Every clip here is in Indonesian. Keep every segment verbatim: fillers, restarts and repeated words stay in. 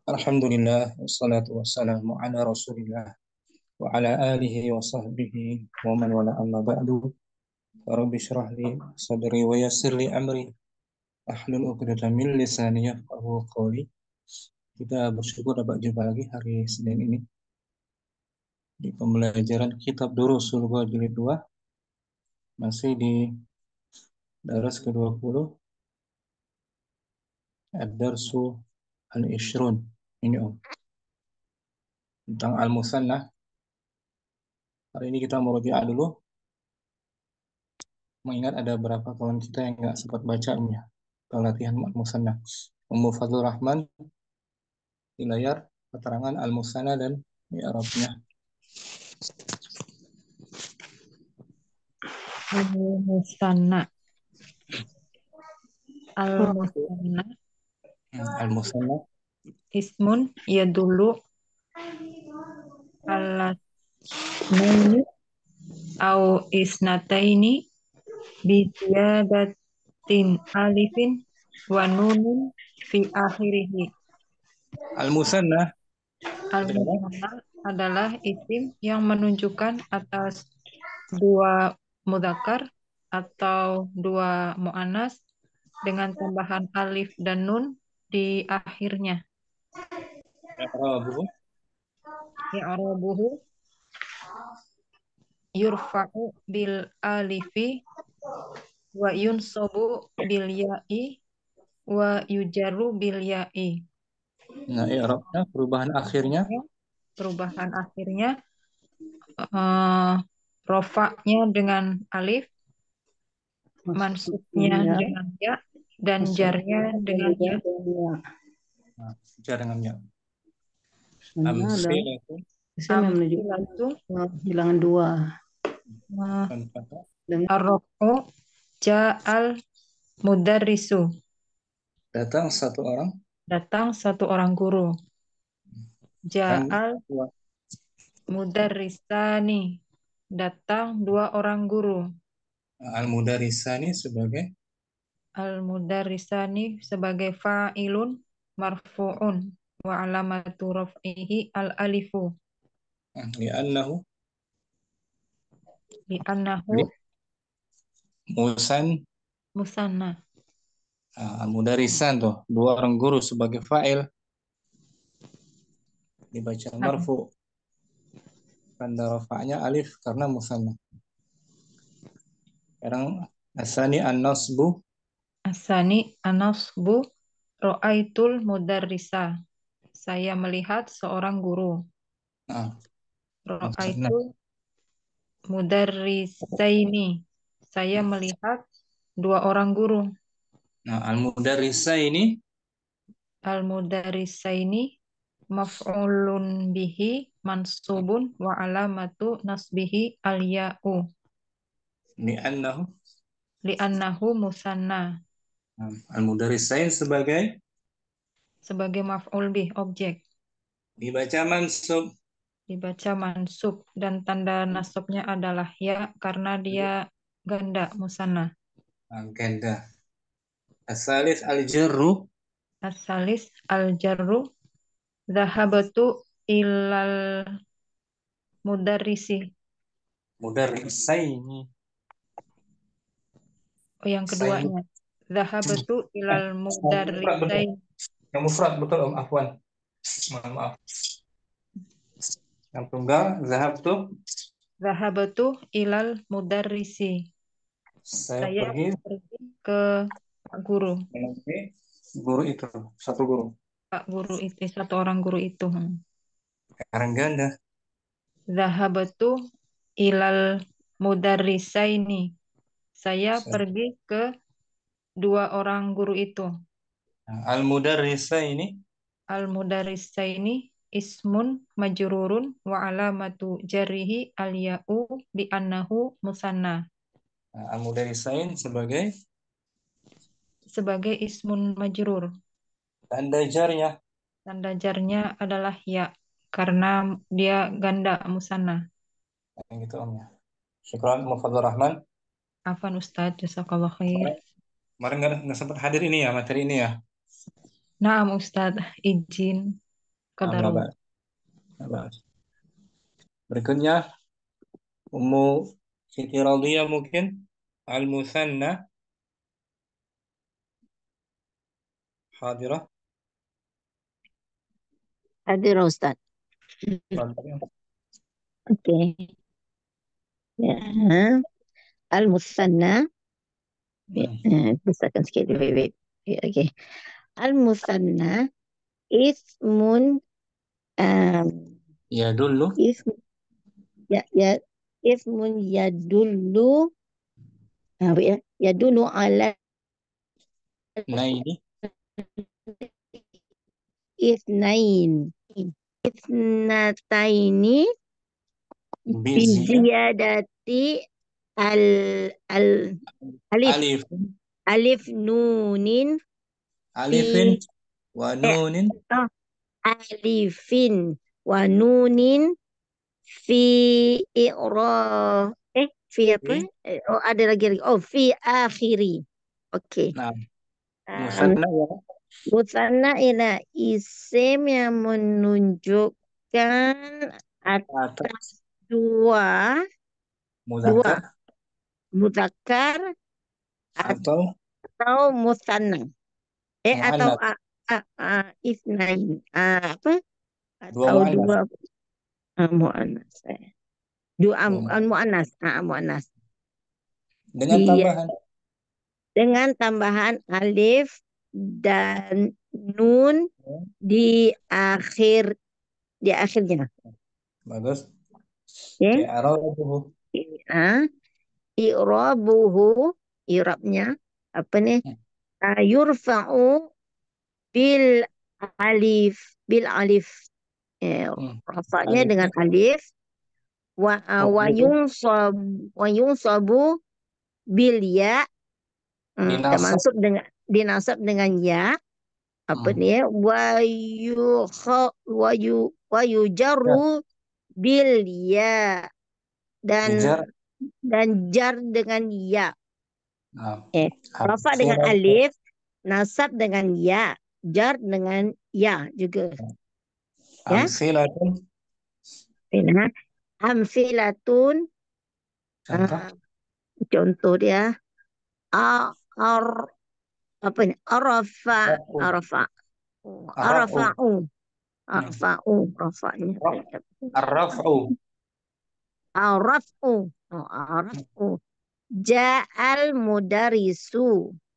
Alhamdulillah, wassalatu wassalamu ala rasulillah wa ala alihi wa sahbihi wa man wala amma ba'du. Rabbi syrah li sadri wa yassir li amri ahlul uqdatan min lisani yafqahu qawli. Kita bersyukur dapat jumpa lagi hari Senin ini di pembelajaran kitab Durusul Ghaib jilid dua, masih di daras ke dua puluh, ad-darsu al-ishrun. Ini Om, tentang al-musannah. Hari ini kita murojaah dulu, mengingat ada beberapa kawan kita yang nggak sempat bacanya pelatihan al-musannah. Ummu Fadlur Rahman di layar keterangan al-musannah dan i'rabnya. Al-Musanna. Al-Musanna Al-musannah ismun yadullu ala naini au isnataini bi ziyadatin alifin wa nunin fi akhirih. al-musannah Al-Musanna adalah isim yang menunjukkan atas dua mudzakkar atau dua muannas dengan tambahan alif dan nun di akhirnya. i'rabuhu I'rabuhu yurfa'u bil alifi wa yunsabu bil ya'i wa yujarru bil ya'i. Nah, i'rabnya perubahan akhirnya Perubahan akhirnya uh, rofaknya dengan alif, mansubnya Ya, dengan ya, dan jarnya dengan ya. nah, jar dengan ya. Sebenarnya ada Amsilatu isim yang menunjukkan Amsilatu kehilangan dua. uh, contoh Dengan arroku ja'al mudarrisu. datang satu orang Datang satu orang guru. dan Ja'al dua. mudarrisani. Datang dua orang guru. Al-mudarrisani sebagai Al-mudarrisani sebagai fa'ilun marfu'un wa alamatu raf'ihi al-alifu li'annahu li'annahu li musan musanna. ah, al-mudarrisan tuh dua orang guru sebagai fa'il dibaca Nah, marfu, tanda rafa'nya alif karena musanna. Sekarang asani an-nasbu asani anasbu ro'aitul mudarrisa. Saya melihat seorang guru. ah, musanna. Ro'aitul mudarrisaini. Saya melihat dua orang guru. Nah, al-mudarrisa ini Al-mudarrisaini maf'ulun bihi mansubun wa alamatu nasbihi al-ya'u li'annahu li'annahu musanna nah, al-mudarrisain sebagai sebagai maf'ul bih objek dibaca mansub dibaca mansub dan tanda nasabnya adalah ya karena dia ganda musanna. ah, ganda. Asalis al-jarru Asalis al-jarru dhahabatu ilal mudarrisi. mudarrisaini. Oh, yang keduanya dhahabatu ilal Mufrad betul. mudarrisain. Yang mufrad betul Om, afwan. Mohon maaf. Yang tunggal zahabtu Dhahabatu ilal mudarrisi. saya Saya pergi pergi ke Pak guru. menemui guru itu, satu guru. Pak guru itu, satu orang guru itu. Sekarang ganda. Dhahabatu ilal mudarrisaini. Saya pergi ke dua orang guru itu. Nah, al-mudarrisa ini Al-mudarrisaini ismun majrurun wa alamatu jarrihi al-ya'u bi annahu musanna. nah, al-mudarrisain sebagai Sebagai ismun majrur. tanda jarnya. Tanda jarnya adalah ya karena dia ganda musanna. Yang gitu Om ya. Syukran Mufaddal Rahman. Afan Ustadz, jazakallah khair. Kemarin kemarin nggak nggak sempat hadir ini ya, materi ini ya. Naam Ustadz, izin. Qadaru. Nah, nah, berikutnya Ummu Siti Radhiyah mungkin al-musanna hadirah. Hadir Ustaz. Oke. Ya. Al-musanna. Ya, Bisahkan sikit. Wait, wait. Ya, Oke. Al-musanna ismun um, Ya dulu. ism ya ya ismun yadullu apa ya yadullu ala Nah ini isnain isnataini biziyah biziyadati al al alif alif alif nunin fi alifin wa eh, nunin oh, alifin wa nunin fi i'ra eh fi apa fi. Eh, oh ada lagi lagi oh fi akhiri oke Nah, um, musanna ya. musanna ila isim yang menunjukkan Atau atas dua dua muzakkar mudzakkar atau atau musanna eh atau muannats. a, a, a, isnain Ah, apa Dua atau muannats. dua uh, muannas eh. dua Dua um, muannats. muannas ah, muannas Dengan Iya, tambahan dengan tambahan alif dan nun di akhir di akhirnya. bagus. Ya. I'rabuhu Ah, i'rabuhu i'rabnya apa nih? Ah, yurfa'u bil alif bil alif. Eh, Hmm. rafa'nya dengan Alifnya alif wa ah, wa hukmuhu yunsab wa yunsabu bil ya. Hmm, dinasab. termasuk dengan dinasab dengan ya apa Hmm. nih wa yu wa yu wa Ya, yujarru bil ya dan dijar. dan jar dengan ya Nah, eh rafa dengan amsilah alif nasab dengan ya jar dengan ya juga ya amsilatun nah amfilatun contoh ah, contoh dia a ar apa ini arafa rafu arafa rafu arafa'u hmm. arafa'u rafa'nya Ar-raf'u araf'u oh, araf'u Ja'al mudarisu.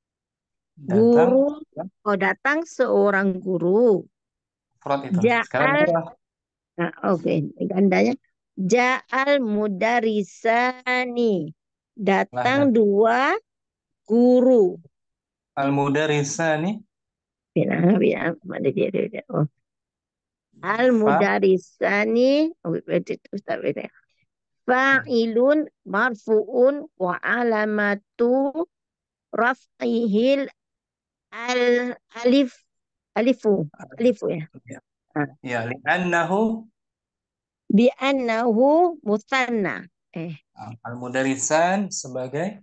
datang Guru. Oh, datang seorang guru. mufrad itu. Sekarang Ja'al. adalah Nah, oke. Gandanya. Ja'al mudarisani. Datang nah, dua guru. al-mudarisani Bila, bila, mana dia, dia, dia. Oh. Al fa mudarisani. Oh, wait, wait, Ustaz, wait. Fa'ilun marfu'un wa alamatu raf'ihil al alif alifu alifu ya ya, Ah. ya li'annahu bi annahu musanna eh al-mudarisan sebagai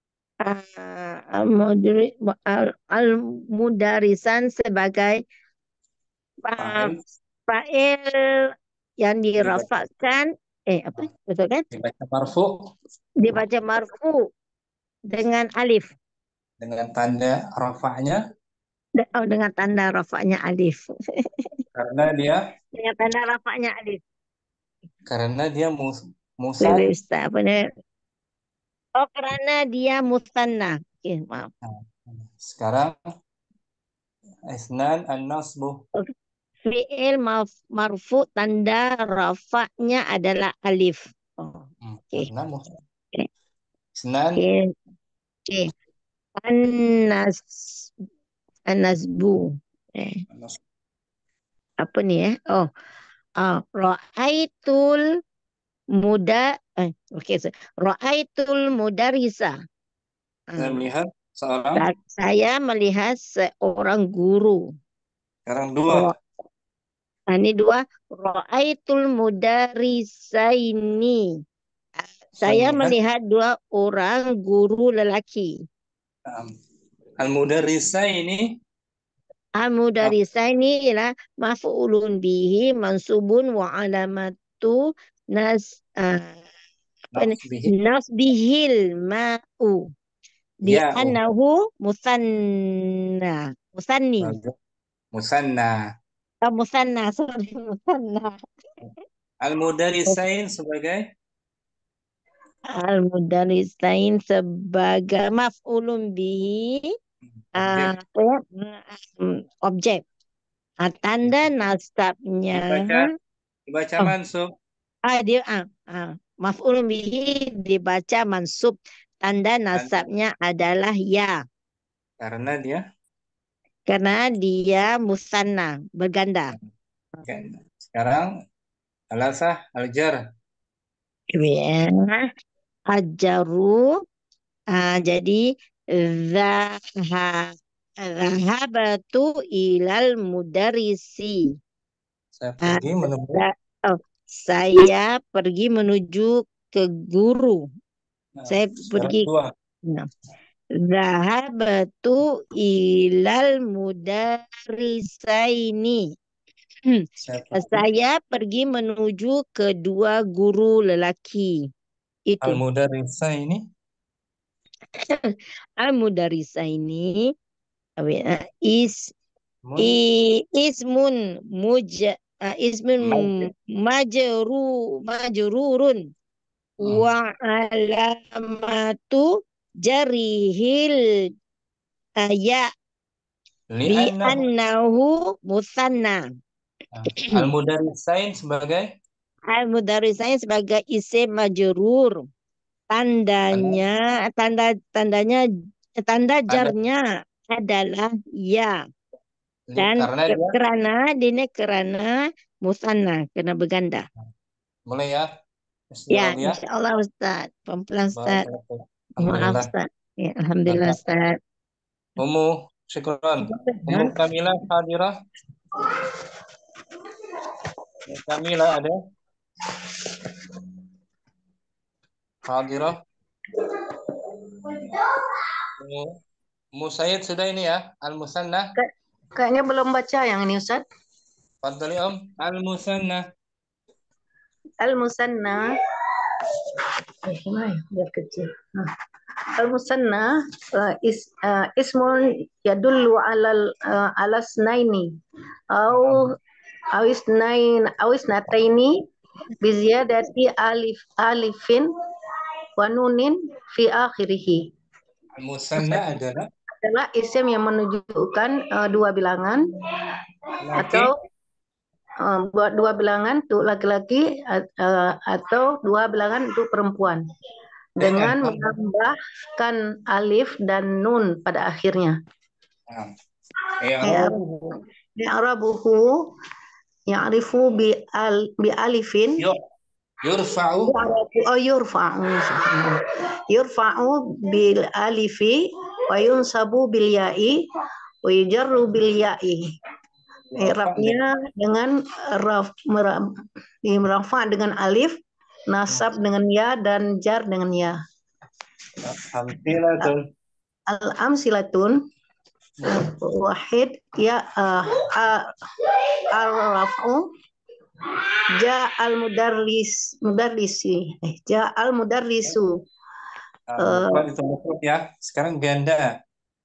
ah, al mudari al, al mudarisan sebagai ah, fa'il fa'il yang dibaca, dirafakkan eh apa betul kan dibaca marfu dibaca marfu dengan alif dengan tanda rafa'nya De- oh, dengan tanda rafaknya alif karena dia dengan tanda rafaknya alif karena dia mus, musan. Lewe Ustaz apa ni oh kerana dia musanna okey maaf Nah, sekarang isnan an-nasbu Fi'il maf- marfu tanda rafa'nya adalah alif. Oh, hmm. okey. karena mus Okey. isnan Okey. Okey. An-nas an-nasbu. Eh, an-nasbu apa ni eh? Oh, ah, ra'aitul muda eh okey. So, ra'aitul mudarisa. saya Ah, melihat seorang sa- saya melihat seorang guru. sekarang dua Ra, ah, ini dua. Ra'aitul mudarisaini. saya Saya melihat melihat dua orang guru lelaki. um, al-mudarrisa ini Al-mudarisaini ialah maf'ulun bihi mansubun wa alamatu nas uh, apa ini? Nasbihi. Nasbihil ma'u bi Ya, oh. annahu musanna musanni Bagus. Musanna. oh, musanna sorry musanna Al-mudarisain sebagai al-mudarisain sebagai maf'ulun bihi objek. uh, apa ya? Mm, objek. Ah, tanda nasabnya Dibaca dibaca oh mansub ah dia ah, ah maf'ulun bihi dibaca mansub, tanda dan nasabnya adalah ya karena dia karena dia musanna berganda. ganda. Sekarang alasah al-jar. Ya, ajaru ah, jadi zahab zahabatu ilal mudarisi. Saya Ah, pergi menemui za- oh, saya pergi menuju ke guru. nah, Saya syarat pergi. dua. Nah, zahabatu ilal mudarisaini. Hmm, Saya pergi Saya pergi menuju kedua guru lelaki. Itu. al-mudarrisa ini Al-mudarisaini eh, is mun i, ismun muj ah, ismun maj- majru majrurun hmm. wa alamatu jarihil ah, ya bi Li'annahu annahu musanna. nah, al-mudarrisain sebagai Al-mudarisain sebagai isim majrur. tanda Tandanya tanda tandanya tanda tanda jarnya adalah ya. li, Dan karena ke- dia kerana ini kerana musanna, kena berganda. mulai ya Ya, Bismillah ya. insya Allah Ustaz. Pelan-pelan Ustaz. Barakallahu. Maaf Alhamdulillah. Ustaz. Ya, Alhamdulillah Mantap. Ustaz. Ummu syukran. Ummu Kamila hadirah. Ummu Kamila ada? Hadirah. Ummu Ummu Said sudah ini ya, al-musanna. Kay- Kayaknya belum baca yang ini Ustaz. Fadhali Om, al-musanna. Al-musanna. Eh, gimana ya? Biar kecil. Nah. Al-musanna uh, is uh, ismun yadullu alal uh, alasnaini au awisnain awisnataini biziyadati alif alifin wa nunin fi akhirih. Al-musanna adalah Adalah isim yang menunjukkan uh, dua bilangan laki atau uh, buat dua bilangan untuk laki-laki uh, atau dua bilangan untuk perempuan dengan dengan menambahkan alif dan nun pada akhirnya. nah, i'rab I'rabuhu ya'rifu bi al bi alifin yu- yurfa'u oh yurfa'u yurfa'u bil alifi wa yunsabu bil ya'i wa yujarru bil ya'i. I'rabnya dengan raf rafa dengan alif, nasab dengan ya, dan jar dengan ya. amsilatun Al-amsilatun wahid ya uh, al-raf'u ja al-mudarris mudarrisi eh, ja al-mudarrisu uh, itu mufrad ya. Sekarang ganda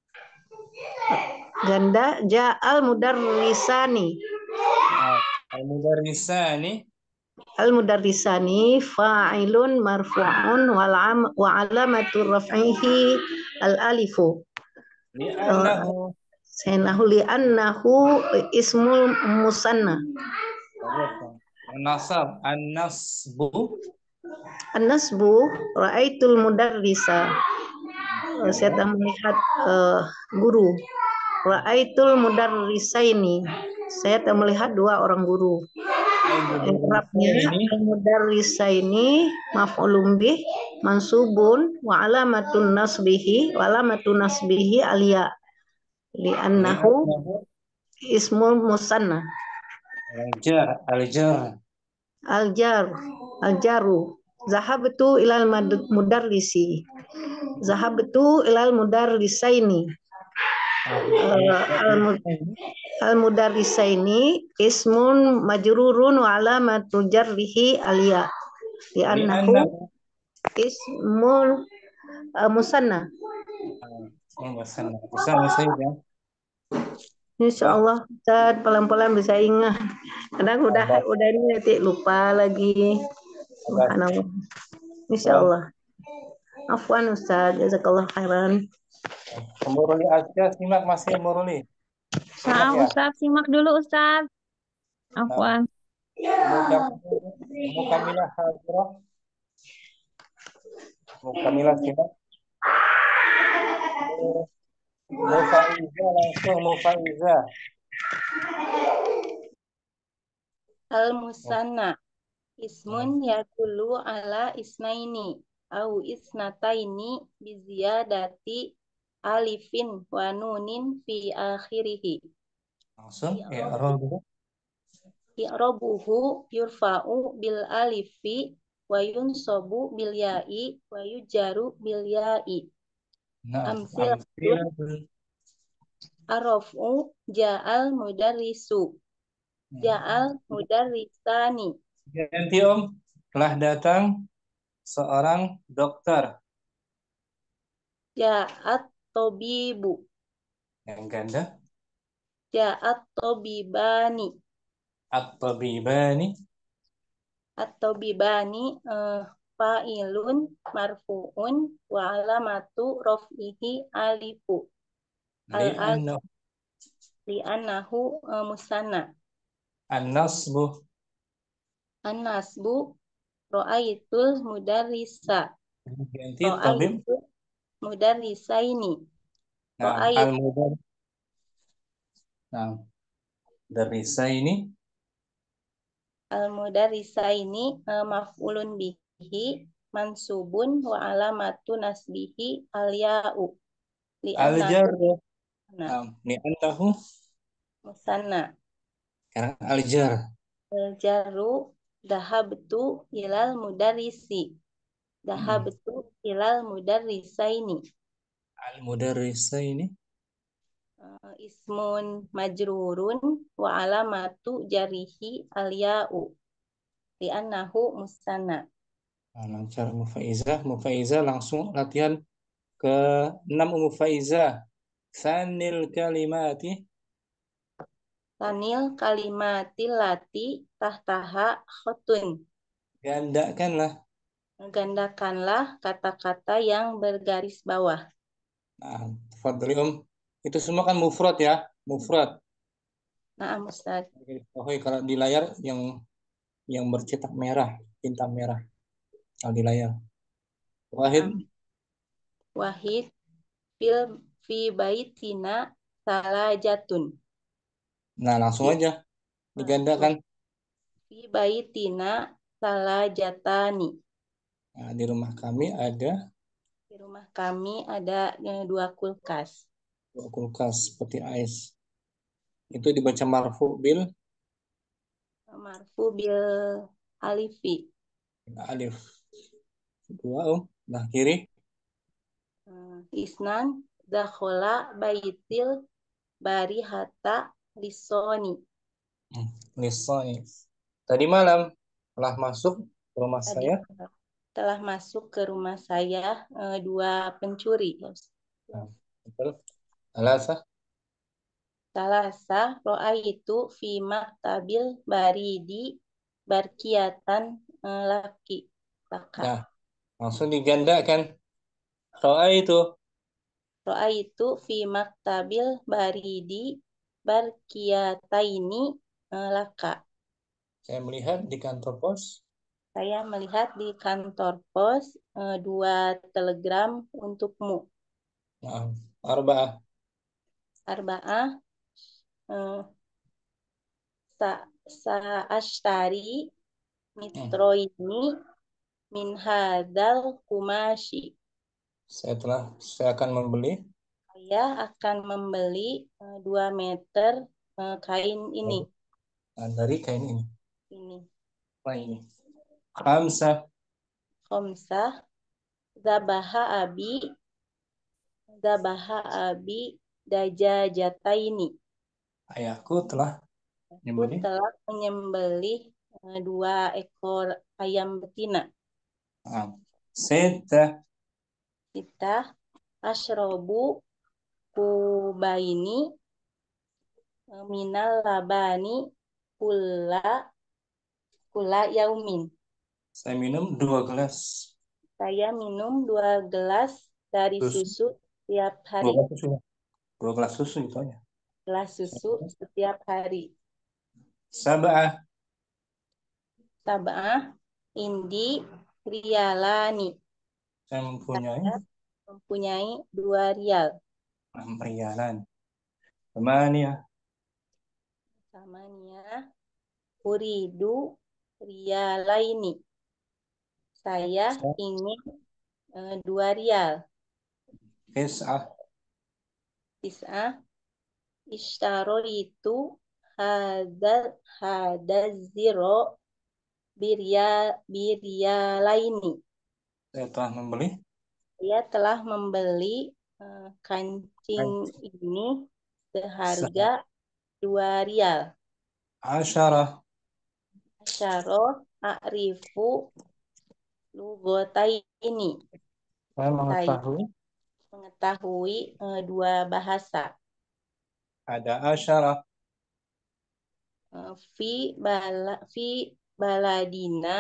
ganda ja al-mudarrisani nah, al-mudarrisani al-mudarrisani fa'ilun marfu'un wal am wa alamatu raf'ihi al-alifu li'annahu Senahu li'annahu ismul musanna. An-nasab an-nasbu An-nasbu ra'aitul mudarrisa. Uh, Saya telah melihat uh, guru. Ra'aitul mudarrisaini. Saya telah melihat dua orang guru. I'rabnya al-mudarrisaini maf'ulun bih mansubun wa alamatun nasbihi wa alamatun nasbihi aliya. Li'annahu ismul musanna. al-jar al-jar Al-jar al-jaru zahabtu ilal mad- mudarrisi zahabtu ilal mudarrisaini. Uh, al al-mudarrisaini ismun majrurun wa alamatu jarrihi alia li'annahu Li'annahu ismun uh, musanna. oh, musanna. Bisa bisa ya. Insya Wah, Allah Ustaz pelan-pelan bisa ingat. Kadang udah Allah, udah ini nanti lupa lagi. Allah. Subhanallah. Insya Wah, Allah. Afwan Ustaz, jazakallah khairan. Muruli Asia simak masih Muruli. Simak Nah, ya. Ustaz, simak dulu Ustaz. Nah, Afwan. Mukamil- Mukamilah Hadirah. Mukamilah simak. Mu- Mufaiza langsung Mufaiza. Al-musanna ismun yadullu ala isnaini au isnataini biziyadati alifin wa nunin fi akhirihi. Langsung ya roll dulu. I'rabuhu yurfa'u bil alifi wa yunsabu bil ya'i wa yujaru bil ya'i. Nah, Amsilatun amsil. arafu ja'al mudarrisu ja'al mudarrisani Ganti Om, telah datang seorang dokter. ja'at tobibu Yang ganda ja'at tobibani at-tabibani. at-tobibani eh, fa'ilun marfu'un wa alamatu raf'ihi alifu al-al Li'anna li'annahu eh, musanna an-nasbu. an-nasbu ro'aitul mudarrisa Ganti tabib. ro'aitul mudarrisaini Nah, ro'ait al-mudar. Nah, dari saya ini al-mudarrisaini eh, maf'ulun bihi mansubun wa alamatu nasbihi al-ya'u li'annahu al-jar. nah, Nah, li'annahu musanna karena al-jar. al-jarru dahabtu ilal mudarrisi dahabtu ilal mudarrisaini Al-mudarrisa ini Eh, ismun majrurun wa alamatu jarihi al-ya'u li'annahu musanna. nah, lancar Mufaiza. Mufaiza langsung latihan ke enam Mufaiza. Sanil kalimati. Tanil kalimatil lati tahtaha khotun. Gandakanlah. Gandakanlah kata-kata yang bergaris bawah. Nah, tafadhali Om. Itu semua kan mufrad ya, mufrad. Nah, Ustaz. Oke, kalau di layar yang yang bercetak merah, tinta merah. Kalau di layar. Wahid. Nah, Wahid fil fi baitina salajatun. Nah, langsung aja digandakan. Fi baitina salajatani. Nah, di rumah kami ada Di rumah kami ada eh, dua kulkas. dua kulkas seperti ais. Itu dibaca marfu bil Marfu bil alifi. alif. Dua Om. Nah, kiri. Uh, Isnan dakhola baitil barihata lisoni. Hmm, lisani. Tadi malam telah masuk ke rumah Tadi saya. telah masuk ke rumah saya uh, dua pencuri. Nah, betul. Alasa. Salasa ro'aitu fi maktabil baridi barkiatan uh, laki laka. Nah, langsung digandakan. Roa itu. Ro'aitu fi maktabil baridi barkiataini uh, laka. Saya melihat di kantor pos. Saya melihat di kantor pos uh, dua telegram untukmu. Nah, arba'ah. Arba'ah uh, sa sa ashtari mitro ini min hadal kumashi. Saya telah saya akan membeli Saya akan membeli uh, dua meter uh, kain ini. nah, dari kain ini. Ini. Apa ini? Khamsah. Khomsah zabaha abi zabaha abi dajajata ini. Ayahku telah Aku menyembelih telah menyembelih eh, dua ekor ayam betina. ah, sita Kita asyrobu kubaini eh, minal labani kula kula yaumin. saya minum dua gelas Saya minum dua gelas dari susu. susu setiap Dua hari. gelas susu. Dua gelas susu itu aja. Gelas susu setiap hari. Sab'ah Sab'ah indi rialani. saya mempunyai Saya mempunyai dua rial. enam rialan. Thamaniyah Samanya uridu rialaini. Saya ingin eh, dua rial. tis'ah Tis'ah itu hadal hadal ziro birya biryalaini. saya telah membeli Saya telah membeli eh, kancing ini seharga dua rial. asyarah Asyarah a'rifu lugotai ini. saya Saya mengetahui mengetahui eh, dua bahasa. ada asyarah Eh, fi bala fi baladina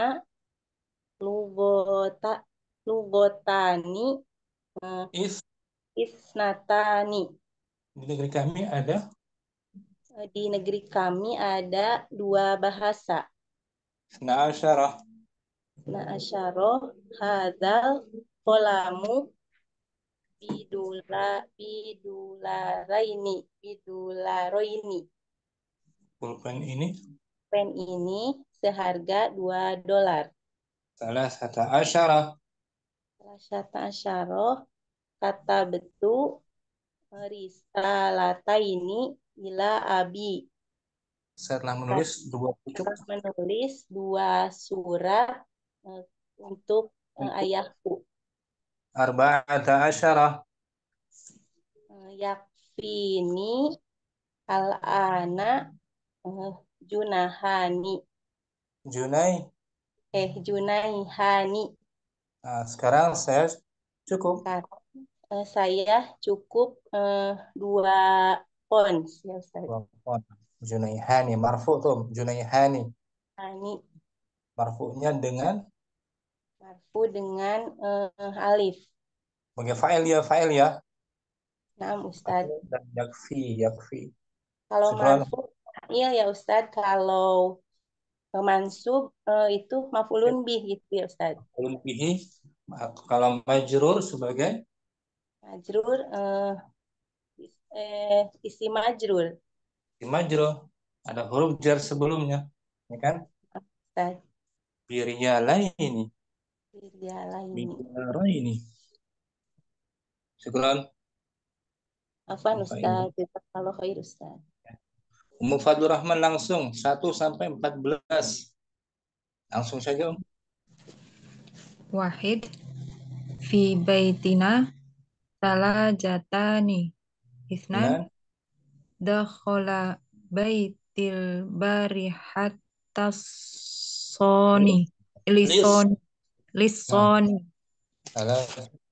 lugota lugotani eh, is isnatani. di negeri kami ada Eh, Di negeri kami ada dua bahasa. isna asyarah Nah, asyarah hadal kolamu bidula bidularaini bidularoini. pulpen ini Pen ini seharga dua dolar. salah satu asyarah Rasyata asyarah kata betu risalata ini ila abi. saya telah menulis dua pucuk Telah menulis dua surat eh, untuk eh, ayahku. arba'ata asyarah Eh, yakfini al-ana eh, junahani. junai. Eh, junaihani. Nah, sekarang saya cukup Sekarang eh, saya cukup eh, dua pons ya Ustaz. dua pon. Junaihani marfu tuh Junaihani Hani marfu'nya dengan marfu dengan eh, alif. sebagai fa'il ya fa'il ya Nah, Ustaz. dan yakfi yakfi Kalau syukran marfu iya ya Ustaz. Kalau eh, mansub eh, itu mafulun bih gitu ya Ustaz. ulun bihi. Kalau majrur sebagai Majrur eh, is- eh, isi majrur. majrur ada huruf jar sebelumnya ya kan Ustaz. biriyalaini Dia lain. bidaraini syukran. Afan Apa Ustaz. ini? Kalau khair Ustaz. Ummu Fadlur Rahman langsung satu sampai empat belas langsung saja Om. Wahid fi baitina salajatani. Isnan Nah, dakhala baitil barihatas soni lis lisoni nah, lisoni salah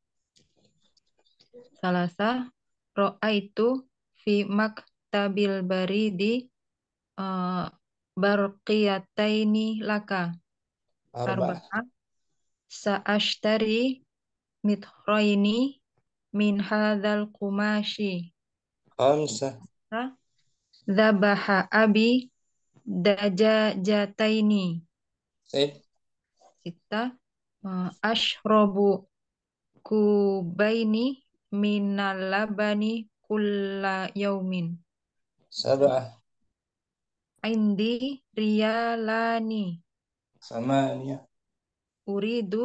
salasa ro'aitu fi maktabil baridi uh, barqiyataini laka arba arba'a sa'ashtari mithraini min hadzal qumashi khamsa dzabaha abi dajajataini Said sita uh, ashrobu kubaini minal labani kulla yaumin sab'ah indi riyalani samaniyah uridu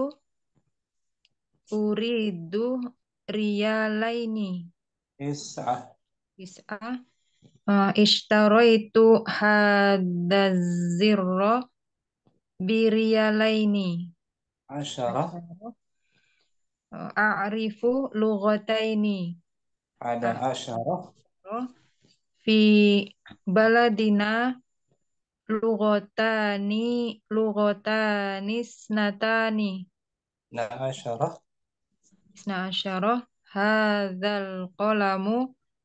uridu riyalaini tis'ah tis'ah uh, ishtaraitu hadazirra biriyalaini asyarah a'rifu lughataini ada asyarah fi baladina lugotani lugotani snatani Nah, asyarah. isna asyarah hadzal qalamu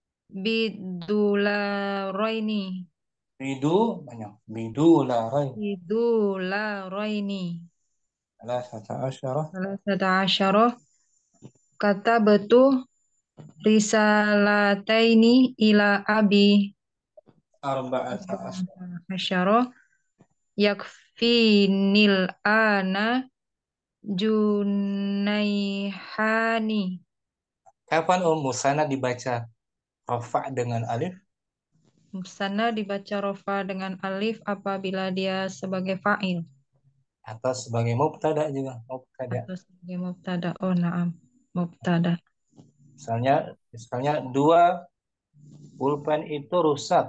bidularaini Bidu banyak. Bidu larai. bidularaini Salah satu asyarah. salasata asyarah kata betul risalataini ila abi Arba'ata asyarah. asyarah yakfinil ana junaihani. Kapan Om Musana dibaca rafa dengan alif Musana dibaca rofa dengan alif apabila dia sebagai fa'il atau sebagai mubtada juga? Mubtada. atau sebagai mubtada. Oh, na'am. Mubtada. Misalnya, misalnya dua pulpen itu rusak.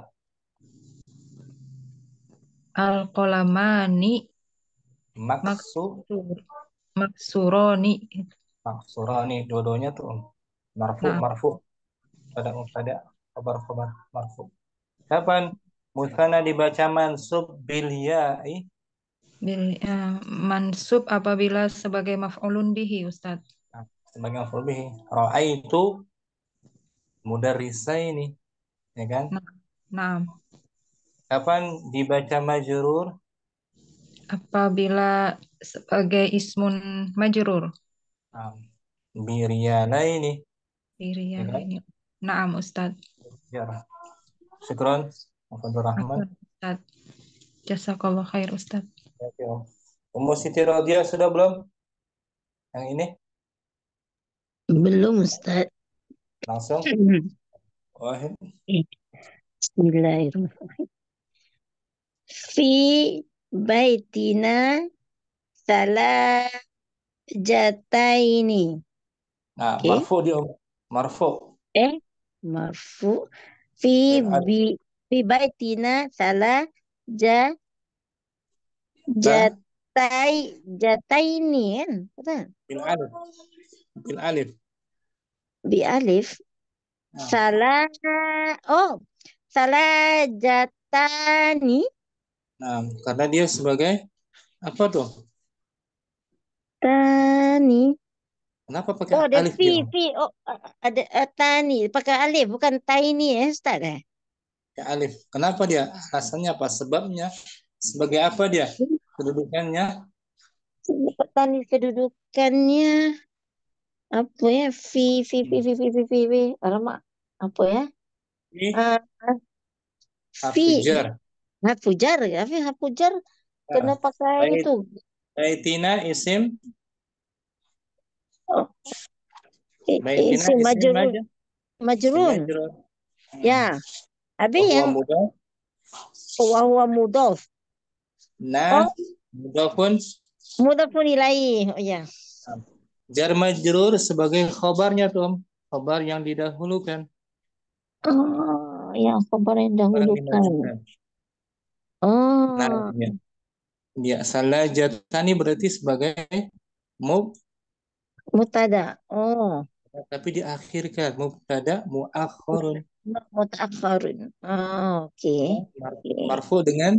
Al-qalamani Maksu, maksur maksuroni. maksurani, dua-duanya tuh Om. Marfu, Nah, marfu. Pada mubtada, khabar-khabar marfu. Kapan Musana dibaca mansub bil ya'i bil, eh, mansub apabila sebagai maf'ulun bihi, Ustaz. Nah, sebagai maf'ul bihi. Ra'aitu mudarrisaini, ya kan? Nah, nah, Kapan dibaca majrur? apabila sebagai ismun majrur. Nah, biriyalaini, ya kan? Ini. Naam, Ustaz. Ya. Syukron. Abdul Rahman. Afwan, Ustaz. Jazakallah khair, Ustaz. Oke, Om. Ummu Siti Rodia sudah belum? Yang ini Belum, Ustaz. langsung. Wahid. Bismillahirrahmanirrahim. Fi baitina salajataini. Nah, Oke. marfu di Om. Marfu. Eh, marfu. Fi Bil alif. bi fi baitina salaja Ba jatai jataini kan? Betul? bil alif. Bil alif. Bi alif. Nah, Salah oh salajatani nah, karena dia sebagai apa tuh? tani. Kenapa pakai Oh, ada alif fi dia, Om? fi oh ada uh, tani pakai alif bukan tiny ya, Ustaz eh? Ya, alif. Kenapa dia? Alasannya apa? Sebabnya sebagai apa dia? Kedudukannya Tani kedudukannya apa ya? Fi fi fi fi fi fi fi, fi. Alamak apa ya? di Uh, fi harfu jar. hafujar ya, fi hafujar kena Nah, pakai bait itu. baitina isim Oh, i- baitina isim isim majrur aja. Isim majrun. majrur. Ya, habis Bahwa yang mudah. wa huwa mudhaf. Nah, Oh, mudah pun mudhafun ilaih. Oh ya. jar majrur sebagai khabarnya tuh, Om. Khabar yang didahulukan. Oh, yang khabar yang Khabar yang dahulukan. dimajukan. Nah, Oh, dia, dia salah jatani berarti sebagai mub, mutada. Oh, tapi diakhirkan mubtada muakhirun. mutaakharun. Oh, oke. Mar- Oke. Marfu dengan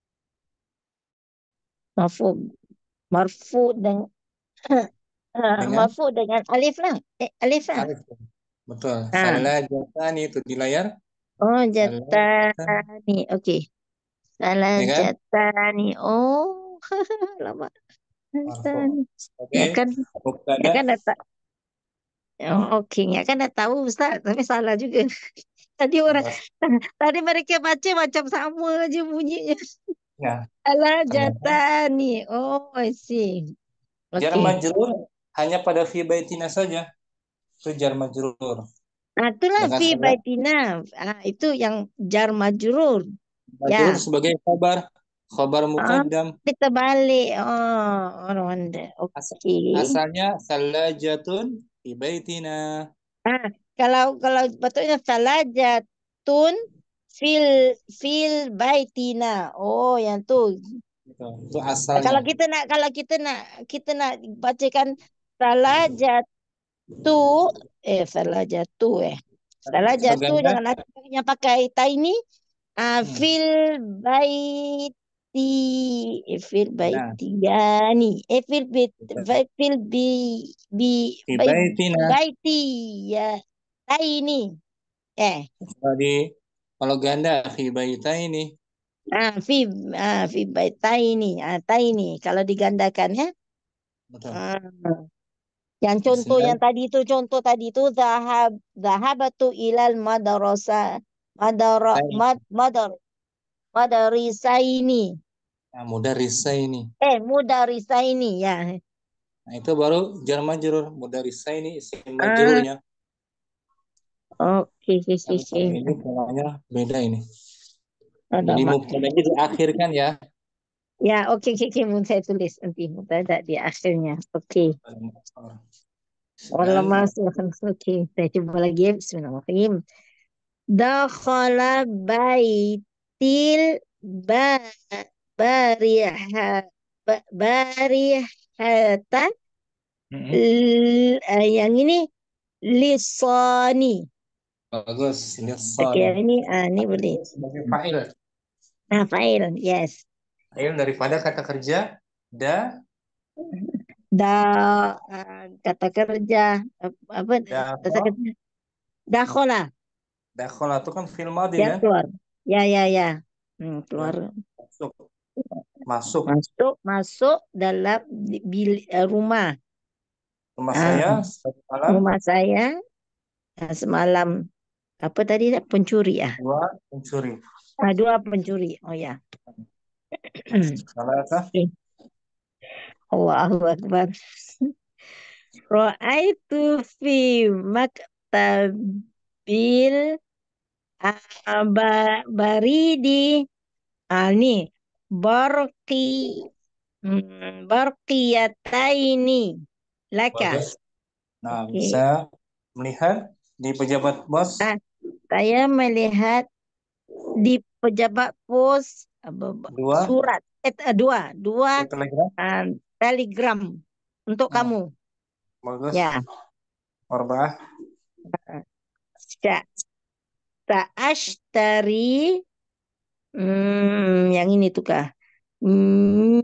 Marfu, marfu dengan dengan marfu dengan alif lah. Eh, alif lah. alif. Betul. Ah. Salah jatani itu di layar. Oh, Salah jatani. Oke. Salah ya kan? jatani. Oh, lama. Marfu Ya sebagai kan, ya mubtada. kan dah tak. Oh, oke, ya kan dah tahu Ustaz, tapi salah juga. Tadi orang tadi mereka baca macam sama aja bunyinya. Ya, Salah ternyata jatani. Oh, I see. jar Oke. majrur hanya pada fi baitina saja. Itu jar majrur. Nah, itulah Dengan fi salah baitina. Ah, itu yang jar majrur. majrur Ya. sebagai khabar. Khabar Ah, muqaddam. kita balik. Oh, no wonder. As- Oke. asalnya salajatun fi baitina. Ah, kalau kalau betulnya salah jatun fil fil baitina. Oh, yang tu. Gitu. Itu Kalau asalnya. kita nak kalau kita nak kita nak bacakan salah jatu eh salah jatu eh Salah Kalau jatuh ganda, jangan akhirnya pakai taini. Ah, hmm. fil baiti, eh, fil Nah, baitiyani, eh fil bait, kita fil bi bi fi bai, baitina. baiti ya taini. Eh, Kalau di kalau ganda fi baita ini ah fi ah fi baitaini, ah taini. Kalau digandakan ya. betul. Ah. Yang contoh yang Bismillah. tadi itu contoh tadi itu zahab zahabatu ilal madrasah madara Saya mad madar madarisaini. nah, mudah risa ini. Eh, mudarisaini ya. Nah, itu baru jar majrur. Mudah risa ini isim Ah, majrurnya. oke, oke, Yang oke. satu ini polanya beda ini. Ada Jadi mak. mubtadanya diakhirkan ya. Ya, oke, oke, oke. Mun saya tulis nanti mubtada di akhirnya. Oke. Wala Dan masuk. Oke, saya coba lagi ya. Bismillahirrahmanirrahim. Dakhala baitil ba bariha ba, barihatan mm-mm. l- eh, yang ini lisani. Bagus. Oke, Lisan. yang ini ah, ini boleh. Itu sebagai fa'il. Ah, fa'il, yes. Fa'il daripada kata kerja da Da ah, kata kerja ap- apa kata dakhala. kerja dakhala Dakhala itu kan fi'il madhi ya kan? keluar. Ya, ya, ya. Hmm, Ya. keluar. Masuk. Masuk. Masuk, masuk dalam di- bil- eh, rumah. Rumah Ah, saya satu malam rumah saya ah, semalam apa tadi pencuri ya? dua pencuri. Ah, dua pencuri. Oh ya. Salah kah? Oke. Allahu Akbar. Ra'aitu fi maktabil ah, ba- baridi. Ah, nih. Barqi hmm, barqiyataini laka. Bagus. Nah, Oke. bisa melihat di pejabat bos Ah, saya melihat di pejabat pos apa, apa, dua surat eh, eh, dua dua di telegram. ah, telegram untuk Hmm, kamu. bagus. Ya. Arba'ah. Sa Sa'ashtari hmm, yang ini tuh kah? Hmm,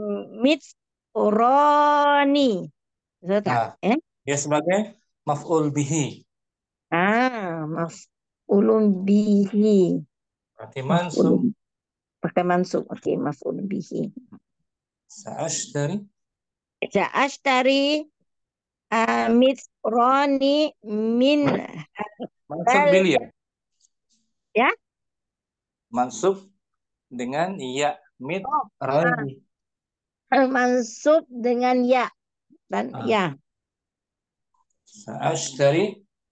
Mitsuroni. Betul tak? Nah, Eh? dia sebagai maf'ul bihi. Ah, maf'ulun bihi. Berarti mansub. Maf'ulun pakai mansub. Oke, maf'ulun bihi. Sa'ashtari. Sa'ashtari ah, Mitsuroni min Mansub bal bil ya. ya. Mansub dengan ya mit Oh, ah, rani. mansub dengan ya dan Ah, ya. Sa'ashtari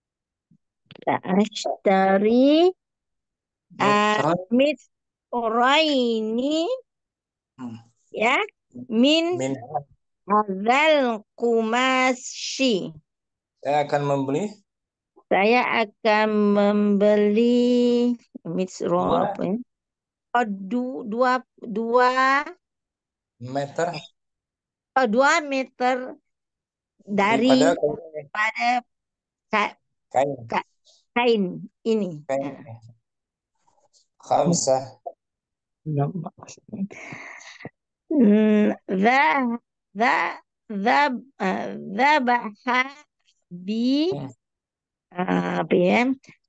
Sa'ashtari ah, mitran. Mitsuroni Hmm. ya min Min. hadzal kumasyi. Saya akan membeli Saya akan membeli misro dua apa ya? Oh, du- dua dua meter oh, dua meter daripada dari kain. pada ka- Kain. ka- kain ini. Kain. Ah. Khamsah. Hmm, Za za za ah, zabaha bi Hmm, ah, apa ya?